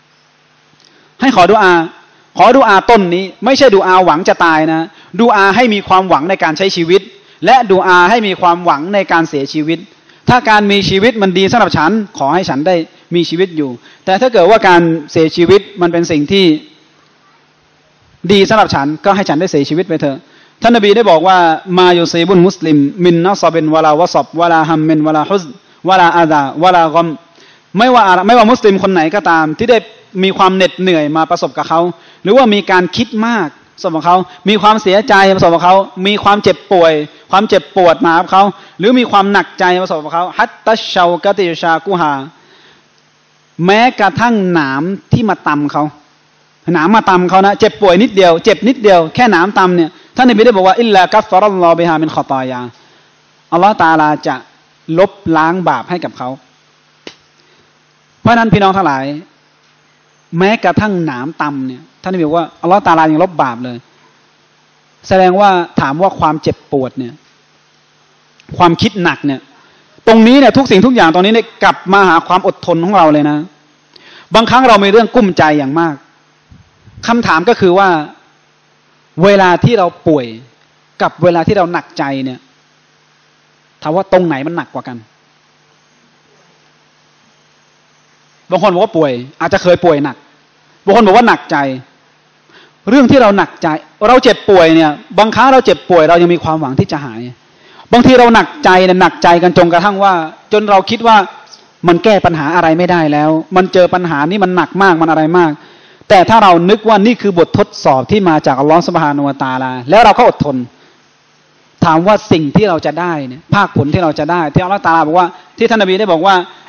ต้นนี้ไม่ใช่ดุอาหวังจะตายนะดุอาให้มีความหวังในการใช้ชีวิตและดุอาให้มีความหวังในการเสียชีวิตถ้าการมีชีวิตมันดีสำหรับฉันขอให้ฉันได้มีชีวิตอยู่แต่ถ้าเกิดว่าการเสียชีวิตมันเป็นสิ่งที่ดีสำหรับฉันก็ให้ฉันได้เสียชีวิตไปเถอะท่านนบีได้บอกว่ามายุซีบุนมุสลิมมินนัซบินวะลาวะซับวะลาฮัมมินวะลาฮุซวะลาอาซาวะลากอมไม่ว่ามุสลิมคนไหนก็ตามที่ได้มีความเหน็ดเหนื่อยมาประสบกับเขาหรือว่ามีการคิดมากประสบกับเขามีความเสียใจประสบกับเขามีความเจ็บป่วยความเจ็บปวดมากับเขาหรือมีความหนักใจประสบกับเขาฮัตตัชชาวกะติชากุฮาแม้กระทั่งหนามที่มาตำเขาหนามมาตำเขานะเจ็บป่วยนิดเดียวเจ็บนิดเดียวแค่หนามตำเนี่ยท่านนบีได้บอกว่าอิลลากัฟฟารัลลอฮุบิฮามินขอตอยาอัลลอฮฺตะอาลาจะลบล้างบาปให้กับเขาเพราะนั้นพี่น้องทั้งหลายแม้กระทั่งหนามตำเนี่ยท่านนบีบอกว่าอัลลอฮฺตะอาลายังลบบาปเลยแสดงว่าถามว่าความเจ็บปวดเนี่ยความคิดหนักเนี่ยตรงนี้เนี่ยทุกสิ่งทุกอย่างตรงนี้เนี่ยกลับมาหาความอดทนของเราเลยนะบางครั้งเรามีเรื่องกุ้มใจอย่างมากคำถามก็คือว่าเวลาที่เราป่วยกับเวลาที่เราหนักใจเนี่ยถามว่าตรงไหนมันหนักกว่ากันบางคนบอกว่าป่วยอาจจะเคยป่วยหนักบางคนบอกว่าหนักใจเรื่องที่เราหนักใจเราเจ็บป่วยเนี่ยบางครั้งเราเจ็บป่วยเรายังมีความหวังที่จะหายบางทีเราหนักใจเนี่ยหนักใจกันจนกระทั่งว่าจนเราคิดว่ามันแก้ปัญหาอะไรไม่ได้แล้วมันเจอปัญหานี่มันหนักมากมันอะไรมากแต่ถ้าเรานึกว่านี่คือบททดสอบที่มาจากอัลลอฮฺซุบฮานะฮูวะตะอาลาแล้วเราก็อดทนถามว่าสิ่งที่เราจะได้เนี่ยภาคผลที่เราจะได้ที่อัลลอฮฺตะอาลาบอกว่าที่ท่านนบีได้บอกว่า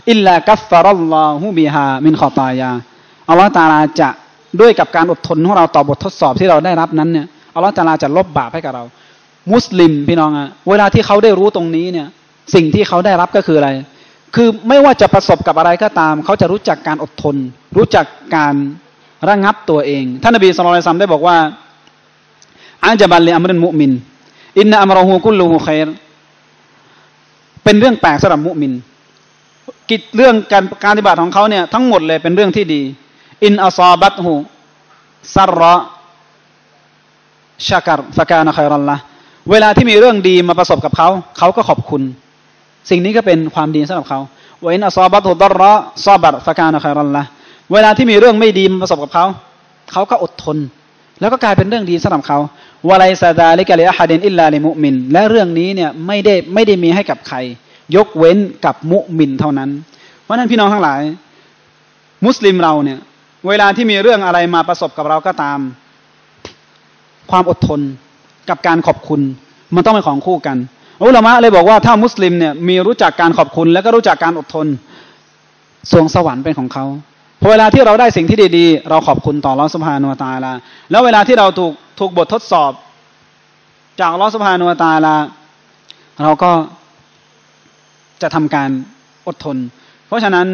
อิลลากัฟฟารัลลอฮุบิฮามินขอตายาอัลลอฮฺตะอาลาจะด้วยกับการอดทนของเราต่อบททดสอบที่เราได้รับนั้นเนี่ยอัลลอฮฺตะอาลาจะลบบาปให้กับเรามุสลิมพี่น้องอะเวลาที่เขาได้รู้ตรงนี้เนี่ยสิ่งที่เขาได้รับก็คืออะไรคือไม่ว่าจะประสบกับอะไรก็ตามเขาจะรู้จักการอดทนรู้จักการระงับตัวเองท่านนบีศ็อลลัลลอฮุอะลัยฮิวะซัลลัมได้บอกว่าอาจบันลิอัมรินมุมินอินนะอัมรอฮูกุลลุฮูค็อยรเป็นเรื่องแปลกสำหรับมุมินกิจเรื่องการปฏิบัติของเขาเนี่ยทั้งหมดเลยเป็นเรื่องที่ดีอินอัศอบัตฮูซัรเราะชักรฟะกานะค็อยรัลละเวลาที่มีเรื่องดีมาประสบกับเขาเขาก็ขอบคุณสิ่งนี้ก็เป็นความดีสำหรับเขาวะอินอัศอบัตฮูดัรเราะซอบัรฟะกานะค็อยรัลละเวลาที่มีเรื่องไม่ดีมาประสบกับเขาเขาก็อดทนแล้วก็กลายเป็นเรื่องดีสำหรับเขาวะไลซะซาลิกะลิอะฮัดินอิลลาลิมุมินและเรื่องนี้เนี่ยไม่ได้มีให้กับใครยกเว้นกับมุมินเท่านั้นเพราะนั้นพี่น้องทั้งหลายมุสลิมเราเนี่ยเวลาที่มีเรื่องอะไรมาประสบกับเราก็ตามความอดทนกับการขอบคุณมันต้องเป็นของคู่กันอุลามะเลยบอกว่าถ้ามุสลิมเนี่ยมีรู้จักการขอบคุณแล้วก็รู้จักการอดทนสวงสวรรค์เป็นของเขาพอเวลาที่เราได้สิ่งที่ดีๆเราขอบคุณต่ออัลเลาะห์ซุบฮานะฮูวะตะอาลาแล้วเวลาที่เราถูกบททดสอบจากอัลเลาะห์ซุบฮานะฮูวะตะอาลาเราก็จะทำการอดทนเพราะฉะนั้น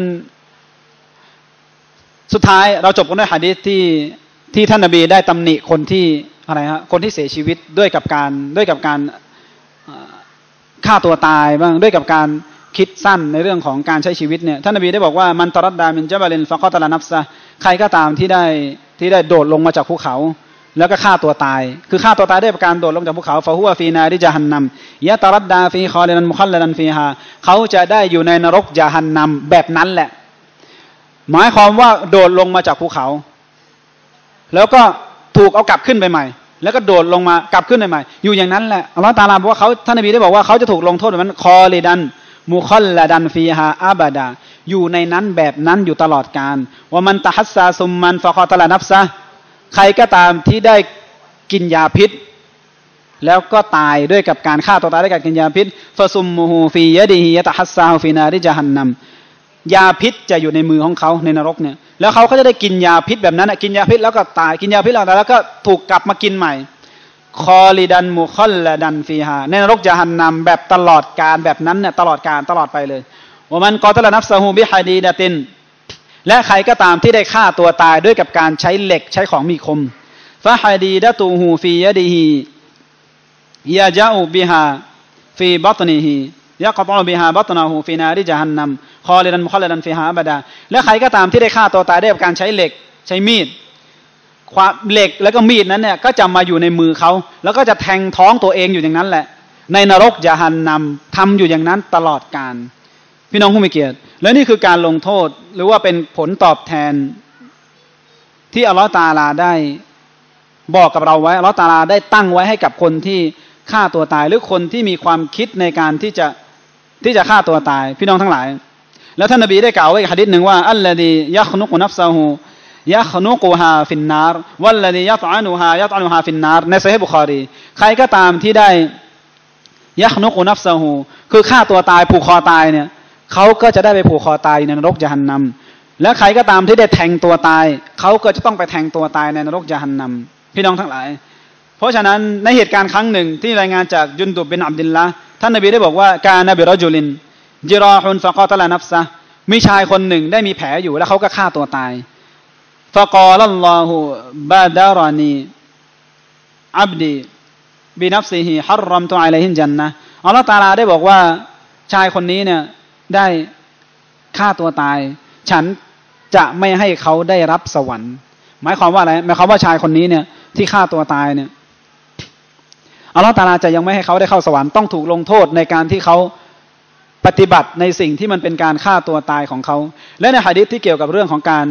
สุดท้ายเราจบกันด้วยหะดีษที่ท่านนบีได้ตำหนิคนที่อะไรฮะคนที่เสียชีวิตด้วยกับการฆ่าตัวตายบ้างด้วยกับการคิดสั้นในเรื่องของการใช้ชีวิตเนี่ยท่านนบีได้บอกว่ามันตรัดดามินญะบะลินฟะกอตะลานัฟซะใครก็ตามที่ได้โดดลงมาจากภูเขาแล้วก็ฆ่าตัวตายคือฆ่าตัวตายด้วยการโดดลงจากภูเขาฟะฮุวะฟีนาริญะฮันนัมยะตรัดดาฟีคอลินันมุคัลลัดันฟีฮาเขาจะได้อยู่ในนรกญะฮันนัมแบบนั้นแหละหมายความว่าโดดลงมาจากภูเขาแล้วก็ถูกเอากลับขึ้นไปใหม่แล้วก็โดดลงมากลับขึ้นไปใหม่อยู่อย่างนั้นแหละอัลเลาะห์ตะอาลาบอกว่าเขาท่านนบีได้บอกว่าเขาจะถูกลงโทษแบบนั้นคอลิดันมุคัลลัดันฟีฮาอาบะดาอยู่ในนั้นแบบนั้นอยู่ตลอดกาลว่ามันตะฮัสซาซุมมันฟะกอตะลานัฟซะใครก็ตามที่ได้กินยาพิษแล้วก็ตายด้วยกับการฆ่าตัวตายด้วยการกินยาพิษฟะซุมมุฮูฟียะดิฮิยะตะฮัสซาฮูฟีนาริญะฮันนัมยาพิษจะอยู่ในมือของเขาในนรกเนี่ยแล้วเขาก็จะได้กินยาพิษแบบนั้นกินยาพิษแล้วก็ตายกินยาพิษแล้วก็ถูกกลับมากินใหม่คอลิดันมุคัลลัดันฟีฮาในนรกญะฮันนัมแบบตลอดกาลแบบนั้นเนี่ยตลอดกาลตลอดไปเลยว่ามันกอตะลานัฟซะฮูบิฮะดีดะตินและใครก็ตามที่ได้ฆ่าตัวตายด้วยกับการใช้เหล็กใช้ของมีคมฟะฮะดีดะตูฮูฟียะดิฮิยะจาอูบิฮาฟีบัตนิฮิยะกะตอบิฮาบัตนะฮูฟีนาริญะฮันนัมคอลิดันมุคัลลัดันฟีฮาอะบะดาและใครก็ตามที่ได้ฆ่าตัวตายด้วยกับการใช้เหล็กใช้มีดความเหล็กแล้วก็มีดนั้นเนี่ยก็จะมาอยู่ในมือเขาแล้วก็จะแทงท้องตัวเองอยู่อย่างนั้นแหละในนรกญะฮันนัมทำอยู่อย่างนั้นตลอดกาลพี่น้องผู้มีเกียรติและนี่คือการลงโทษหรือว่าเป็นผลตอบแทนที่อัลเลาะห์ตะอาลาได้บอกกับเราไว้อัลเลาะห์ตะอาลาได้ตั้งไว้ให้กับคนที่ฆ่าตัวตายหรือคนที่มีความคิดในการที่จะฆ่าตัวตายพี่น้องทั้งหลายแล้วท่านนบีได้กล่าวไว้อีกหะดีษหนึ่งว่าอัลลดียัคนุกุนัฟซะฮูยะคนุกุฮาฟินนารวัลลดียัตอานุฮาฟินนารในซอฮีฮ์บุคอรีใครก็ตามที่ได้ยัคนุกุนัฟซะฮูคือฆ่าตัวตายผูกคอตายเนี่ยเขาก็จะได้ไปผูกคอตายในนรกญะฮันนัมและใครก็ตามที่ได้แทงตัวตายเขาก็จะต้องไปแทงตัวตายในนรกญะฮันนัมพี่น้องทั้งหลายเพราะฉะนั้นในเหตุการณ์ครั้งหนึ่งที่รายงานจากยุนดุบบินอับดุลละห์ท่านนบีได้บอกว่ากานะบิรอจุลินจิราฮุนฟะกอตะลานัฟซะมีชายคนหนึ่งได้มีแผลอยู่แล้วเขาก็ฆ่าตัวตายฟะกอลัลลอฮุบาดารานีอับดีบินัฟซิฮิฮัรรัมตุอะลัยฮิลญันนะห์อัลเลาะห์ตะอาลาได้บอกว่าชายคนนี้เนี่ยได้ฆ่าตัวตายฉันจะไม่ให้เขาได้รับสวรรค์หมายความว่าอะไรหมายความว่าชายคนนี้เนี่ยที่ฆ่าตัวตายเนี่ยอัลเลาะห์ตะอาลาจะยังไม่ให้เขาได้เข้าสวรรค์ต้องถูกลงโทษในการที่เขาปฏิบัติในสิ่งที่มันเป็นการฆ่าตัวตายของเขาและในหะดีษที่เกี่ยวกับเรื่องของการ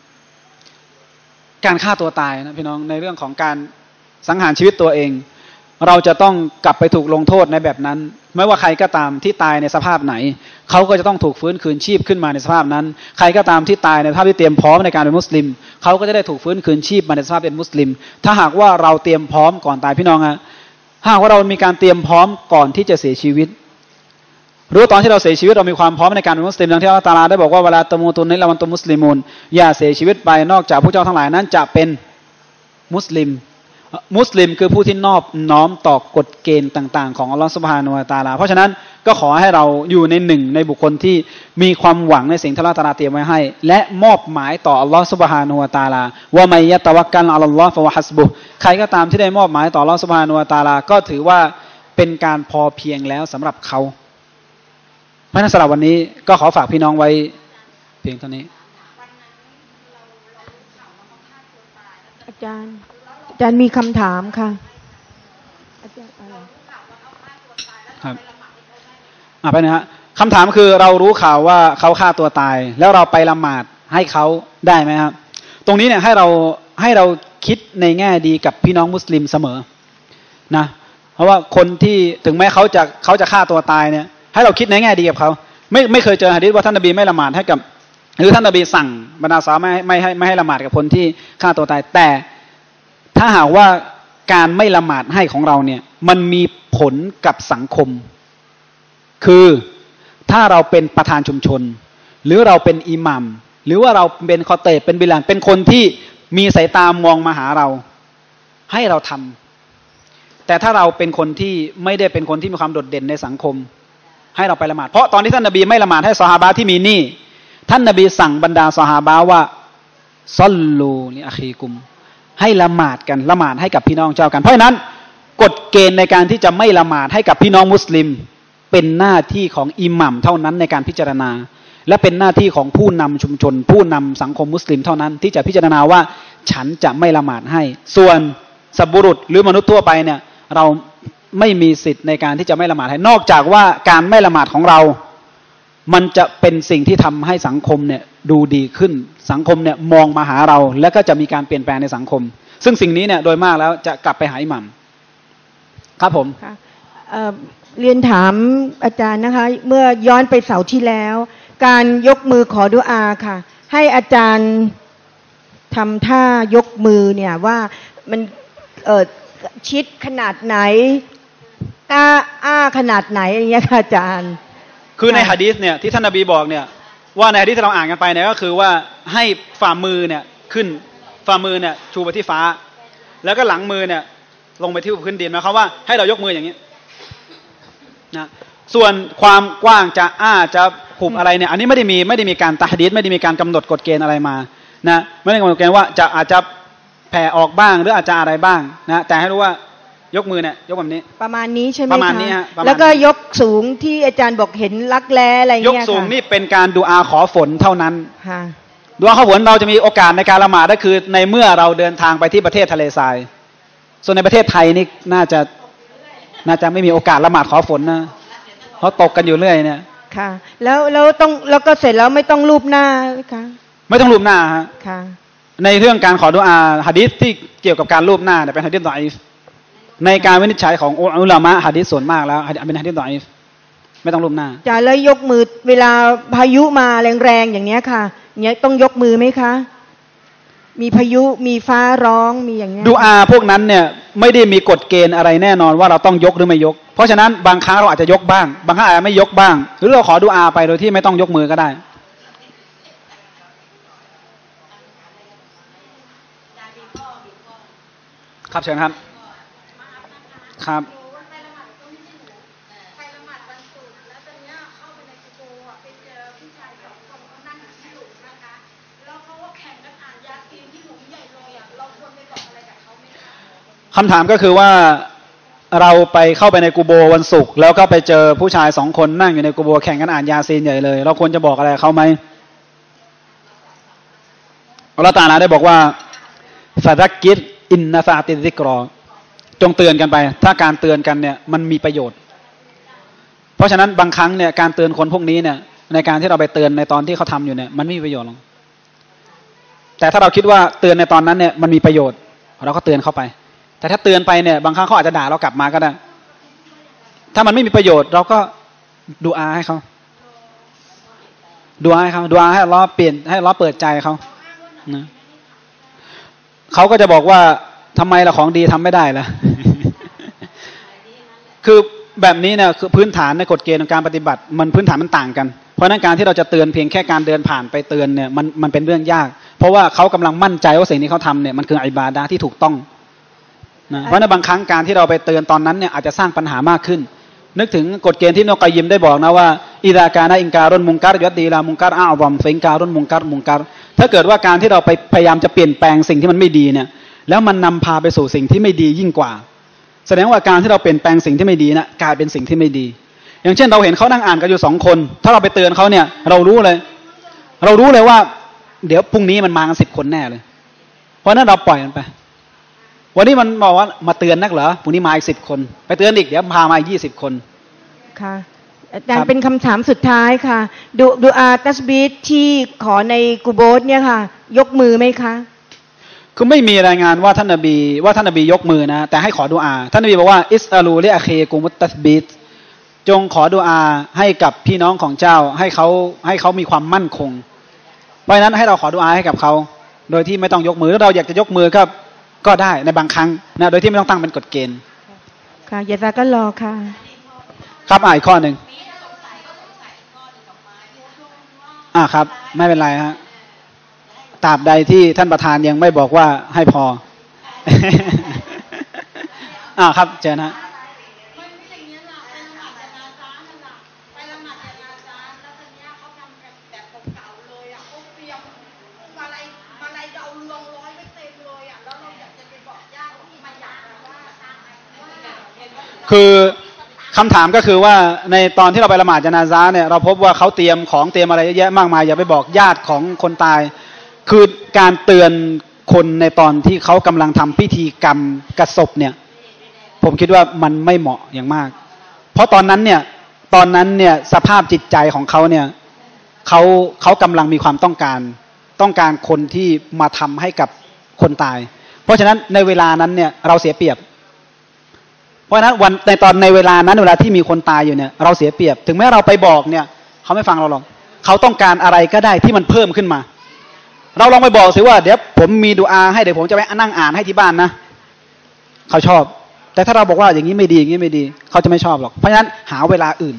ฆ่าตัวตายนะพี่น้องในเรื่องของการสังหารชีวิตตัวเองเราจะต้องกลับไปถูกลงโทษในแบบนั้นไม่ว่าใครก็ตามที่ตายในสภาพไหนเขาก็จะต้องถูกฟื้นคืนชีพขึ้นมาในสภาพนั้นใครก็ตามที่ตายในสภาพที่เตรียมพร้อมในการเป็นมุสลิมเขาก็จะได้ถูกฟื้นคืนชีพมาในสภาพเป็นมุสลิมถ้าหากว่าเราเตรียมพร้อมก่อนตายพี่น้องฮะหากว่าเรามีการเตรียมพร้อมก่อนที่จะเสียชีวิตรู้ตอนที่เราเสียชีวิตเรามีความพร้อมในการเป็นมุสลิมดังที่อัลเลาะห์ตะอาลาได้บอกว่าเวลาตะมูตุนนิละวันตุมุสลิมูนอย่าเสียชีวิตไปนอกจากผู้เจ้าทั้งหลายนั้นจะเป็นมุสลิมมุสลิมคือผู้ที่นอบน้อมต่อกฎเกณฑ์ต่างๆของอัลลอฮฺซุบฮานะฮูวะตะอาลาเพราะฉะนั้นก็ขอให้เราอยู่ในหนึ่งในบุคคลที่มีความหวังในสิ่งที่อัลเลาะห์ตะอาลาเตรียมไว้ให้และมอบหมายต่ออัลลอฮฺซุบฮานะฮูวะตะอาลาว่ามัยยะตะวักกัลอะลัลลอฮฺฟะวะฮัสบุฮ์ใครก็ตามที่ได้มอบหมายต่ออัลลอฮฺซุบฮานะฮูวะตะอาลาก็ถือว่าเป็นการพอเพียงแล้วสำหรับเขาเพราะฉะนั้นสำหรับวันนี้ก็ขอฝากพี่น้องไว้เพียงเท่านี้อาจารย์มีคำถามค่ะอาจารย์อะไรครับไปนะฮะคำถามคือเรารู้ข่าวว่าเขาฆ่าตัวตายแล้วเราไปละหมาดให้เขาได้ไหมครับตรงนี้เนี่ยให้เราคิดในแง่ดีกับพี่น้องมุสลิมเสมอนะเพราะว่าคนที่ถึงแม้เขาจะฆ่าตัวตายเนี่ยให้เราคิดในแง่ดีกับเขาไม่เคยเจอหะดีษว่าท่านนบีไม่ละหมาดให้กับหรือท่านนบีสั่งบรรดาซอฮาบะห์ไม่ให้ละหมาดกับคนที่ฆ่าตัวตายแต่ถ้าหากว่าการไม่ละหมาดให้ของเราเนี่ยมันมีผลกับสังคมคือถ้าเราเป็นประธานชุมชนหรือเราเป็นอิหมัมหรือว่าเราเป็นคอเตบเป็นบิลาลเป็นคนที่มีสายตามองมาหาเราให้เราทำแต่ถ้าเราเป็นคนที่ไม่ได้เป็นคนที่มีความโดดเด่นในสังคมให้เราไปละหมาดเพราะตอนที่ท่านนบีไม่ละหมาดให้ซอฮาบะห์ที่มีหนี้ท่านนบีสั่งบรรดาซอฮาบะห์ว่าซัลลูลิอะคีกุมให้ละหมาดกันละหมาดให้กับพี่น้องเจ้ากันเพราะฉะนั้นกฎเกณฑ์ในการที่จะไม่ละหมาดให้กับพี่น้องมุสลิมเป็นหน้าที่ของอิหมัมเท่านั้นในการพิจารณาและเป็นหน้าที่ของผู้นำชุมชนผู้นำสังคมมุสลิมเท่านั้นที่จะพิจารณาว่าฉันจะไม่ละหมาดให้ส่วนสัตว์บุรุษหรือมนุษย์ทั่วไปเนี่ยเราไม่มีสิทธิ์ในการที่จะไม่ละหมาดให้นอกจากว่าการไม่ละหมาดของเรามันจะเป็นสิ่งที่ทำให้สังคมเนี่ยดูดีขึ้นสังคมเนี่ยมองมาหาเราและก็จะมีการเปลี่ยนแปลงในสังคมซึ่งสิ่งนี้เนี่ยโดยมากแล้วจะกลับไปหาอิหมัมครับผมเรียนถามอาจารย์นะคะเมื่อย้อนไปเสาร์ที่แล้วการยกมือขอดุอาค่ะให้อาจารย์ทำท่ายกมือเนี่ยว่ามันชิดขนาดไหนอ้าขนาดไหนอย่างเงี้ยค่ะอาจารย์คือในหะดีษเนี่ยที่ท่านนบีบอกเนี่ยว่าในหะดีษที่เราอ่านกันไปเนี่ยก็คือว่าให้ฝ่ามือเนี่ยขึ้นฝ่ามือเนี่ยชูไปที่ฟ้าแล้วก็หลังมือเนี่ยลงไปที่พื้นดินหมายความว่าให้เรายกมืออย่างนี้นะส่วนความกว้างจะจะหุบอะไรเนี่ยอันนี้ไม่ได้มีการตะฮดีษไม่ได้มีการกำหนดกฎเกณฑ์อะไรมานะไม่ได้กำหนดเกณฑ์ว่าอาจจะแผ่ออกบ้างหรืออาจจะอะไรบ้างนะแต่ให้รู้ว่ายกมือเนี่ยยกแบบนี้ประมาณนี้ใช่ไหมประมาณนี้ฮะแล้วก็ยกสูงที่อาจารย์บอกเห็นลักแร้อะไรเงี้ยยกสูงนี่เป็นการดุอาขอฝนเท่านั้นค่ะดุอาขอฝนเราจะมีโอกาสในการละหมาดก็คือในเมื่อเราเดินทางไปที่ประเทศทะเลทรายส่วนในประเทศไทยนี่น่าจะไม่มีโอกาสละหมาดขอฝนนะเพราะตกกันอยู่เรื่อยเนี่ยค่ะแล้วก็เสร็จแล้วไม่ต้องรูปหน้าค่ะไม่ต้องรูปหน้าฮะค่ะในเรื่องการขอดุอาหะดีษที่เกี่ยวกับการรูปหน้าเนี่ยเป็นหะดีษฎออีฟในการวินิจฉัยของอุลามะหะดีษส่วนมากแล้วเป็นหะดีษฎออีฟไม่ต้องรูปหน้าจะแล้วยกมือเวลาพายุมาแรงๆอย่างเนี้ยค่ะเนี้ยต้องยกมือไหมคะมีพายุมีฟ้าร้องมีอย่างเงี้ยดุอาพวกนั้นเนี่ยไม่ได้มีกฎเกณฑ์อะไรแน่นอนว่าเราต้องยกหรือไม่ยกเพราะฉะนั้นบางครั้งเราอาจจะยกบ้างบางครั้งอาจจะไม่ยกบ้างหรือเราขอดุอาไปโดยที่ไม่ต้องยกมือก็ได้ครับเชิญครับครับคำถามก็คือว่าเราไปเข้าไปในกุโบวันศุกร์แล้วก็ไปเจอผู้ชาย2 คนนั่งอยู่ในกุโบแข่งกันอ่านยาซีนใหญ่เลยเราควรจะบอกอะไรเขาไหมอัลเลาะห์ตะอาลาได้บอกว่าฟะซักกิรอินนะฟะติซิกรอจงเตือนกันไปถ้าการเตือนกันเนี่ยมันมีประโยชน์เพราะฉะนั้นบางครั้งเนี่ยการเตือนคนพวกนี้เนี่ยในการที่เราไปเตือนในตอนที่เขาทำอยู่เนี่ยมันไม่มีประโยชน์หรอกแต่ถ้าเราคิดว่าเตือนในตอนนั้นเนี่ยมันมีประโยชน์เราก็เตือนเข้าไปแต่ถ้าเตือนไปเนี่ยบางครั้งเขาอาจจะด่าเรากลับมาก็ได้ถ้ามันไม่มีประโยชน์เราก็ดุอาให้เขาดุอาให้อัลเลาะห์เปลี่ยนให้อัลเลาะห์เปิดใจเขานะเขาก็จะบอกว่าทำไมล่ะของดีทำไม่ได้ล่ะคือแบบนี้เนี่ยคือพื้นฐานในกฎเกณฑ์ของการปฏิบัติมันพื้นฐานมันต่างกันเพราะนั้นการที่เราจะเตือนเพียงแค่การเดินผ่านไปเตือนเนี่ยมันเป็นเรื่องยากเพราะว่าเขากำลังมั่นใจว่าสิ่งที่เขาทำเนี่ยมันคืออิบาดะห์ที่ถูกต้องนะเพราะในบางครั้งการที่เราไปเตือนตอนนั้นเนี่ยอาจจะสร้างปัญหามากขึ้นนึกถึงกฎเกณฑ์ที่นกยิมได้บอกนะว่าอิดากานะอินการุนมุงกัรยัดดีลามุงกัรอาบอมฟิงการุนมุงกัรถ้าเกิดว่าการที่เราไปพยายามจะเปลี่ยนแปลงสิ่งที่มันไม่ดีเนี่ยแล้วมันนำพาไปสู่สิ่งที่ไม่ดียิ่งกว่าแสดงว่าการที่เราเปลี่ยนแปลงสิ่งที่ไม่ดีนะกลายเป็นสิ่งที่ไม่ดีอย่างเช่นเราเห็นเขานั่งอ่านกันอยู่2 คนถ้าเราไปเตือนเขาเนี่ยเรารู้เลยว่าเดี๋ยวพรุ่งนี้มันมากัน10 คนแน่เลยเพราะนั้นเราปล่อยมันไปวันนี้มันบอกว่ามาเตือนนักเหรอพรุ่งนี้มาอีก10 คนไปเตือนอีกเดี๋ยวพามาอีก20 คนค่ะอาจารย์เป็นคำถามสุดท้ายค่ะดูอาตัสบีทที่ขอในกุโบสเนี่ยค่ะยกมือไหมคะคือไม่มีรายงานว่าท่านนบียกมือนะแต่ให้ขอดุอาท่านนบีบอกว่าอิสอาลูลิอาเคกุมุตตัสบีตจงขอดุอาให้กับพี่น้องของเจ้าให้เขามีความมั่นคงเพราะฉะนั้นให้เราขอดุอาให้กับเขาโดยที่ไม่ต้องยกมือถ้าเราอยากจะยกมือก็ได้ในบางครั้งนะโดยที่ไม่ต้องตั้งเป็นกฎเกณฑ์ค่ะยะซากัลลอฮ์ค่ะครับอีกข้อหนึ่งครับไม่เป็นไรฮะตราบใดที่ท่านประธานยังไม่บอกว่าให้พอ ครับเจนฮะคือคำถามก็คือว่าในตอนที่เราไปละหมาดญะนาซะห์เนี่ยเราพบว่าเขาเตรียมของเตรียมอะไรเยอะแยะมากมายอย่าไปบอกญาติของคนตายคือการเตือนคนในตอนที่เขากำลังทำพิธีกรรมกระศพเนี่ยผมคิดว่ามันไม่เหมาะอย่างมากเพราะตอนนั้นเนี่ยสภาพจิตใจของเขาเนี่ยเขากำลังมีความต้องการคนที่มาทำให้กับคนตายเพราะฉะนั้นในเวลานั้นเนี่ยเราเสียเปรียบเพราะฉะนั้นในเวลานั้นเวลาที่มีคนตายอยู่เนี่ยเราเสียเปรียบถึงแม้เราไปบอกเนี่ยเขาไม่ฟังเราหรอกเขาต้องการอะไรก็ได้ที่มันเพิ่มขึ้นมาเราลองไปบอกสิว่าเดี๋ยวผมมีดุอาให้เดี๋ยวผมจะไปนั่งอ่านให้ที่บ้านนะเขาชอบแต่ถ้าเราบอกว่าอย่างนี้ไม่ดีอย่างนี้ไม่ดีเขาจะไม่ชอบหรอกเพราะฉะนั้นหาเวลาอื่น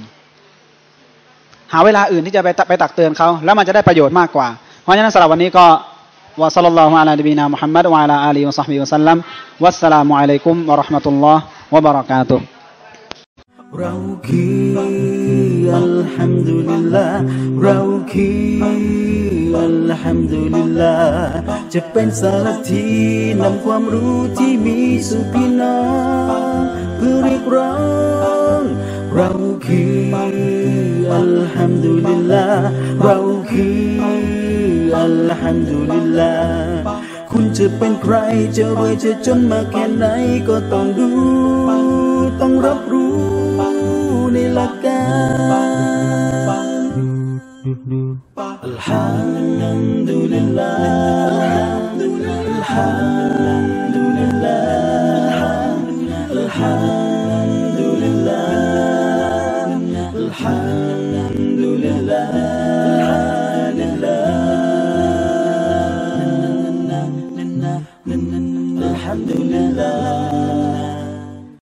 ที่จะไปตักเตือนเขาแล้วมันจะได้ประโยชน์มากกว่าเพราะฉะนั้นสำหรับวันนี้ก็วะซัลลัลลอฮุอะลานบีนามุฮัมมัดวะอะลาอาลีฮิวะศอฮบิฮิวะซัลลัมวัสสลามุอะลัยกุมวะเราะห์มะตุลลอฮ์วะบะเราะกาตุฮ์เราคืออัลฮัมดุลิลลาห์เราคืออัลฮัมดุลิลลาห์จะเป็นสารทีนำความรู้ที่มีสู่พี่น้องเพื่อเรียกร้องเราคืออัลฮัมดุลิลลาห์เราคืออัลฮัมดุลิลลาห์คุณจะเป็นใครจะรวยจะจนมาแค่ไหนก็ต้องดูต้องรับรู้ในหลักการอัลฮัมดุลิลลาห์อัลฮัมดุลิลลาห์อัลฮัมดุลิลลาห์อัลฮัมดุลิลลาห์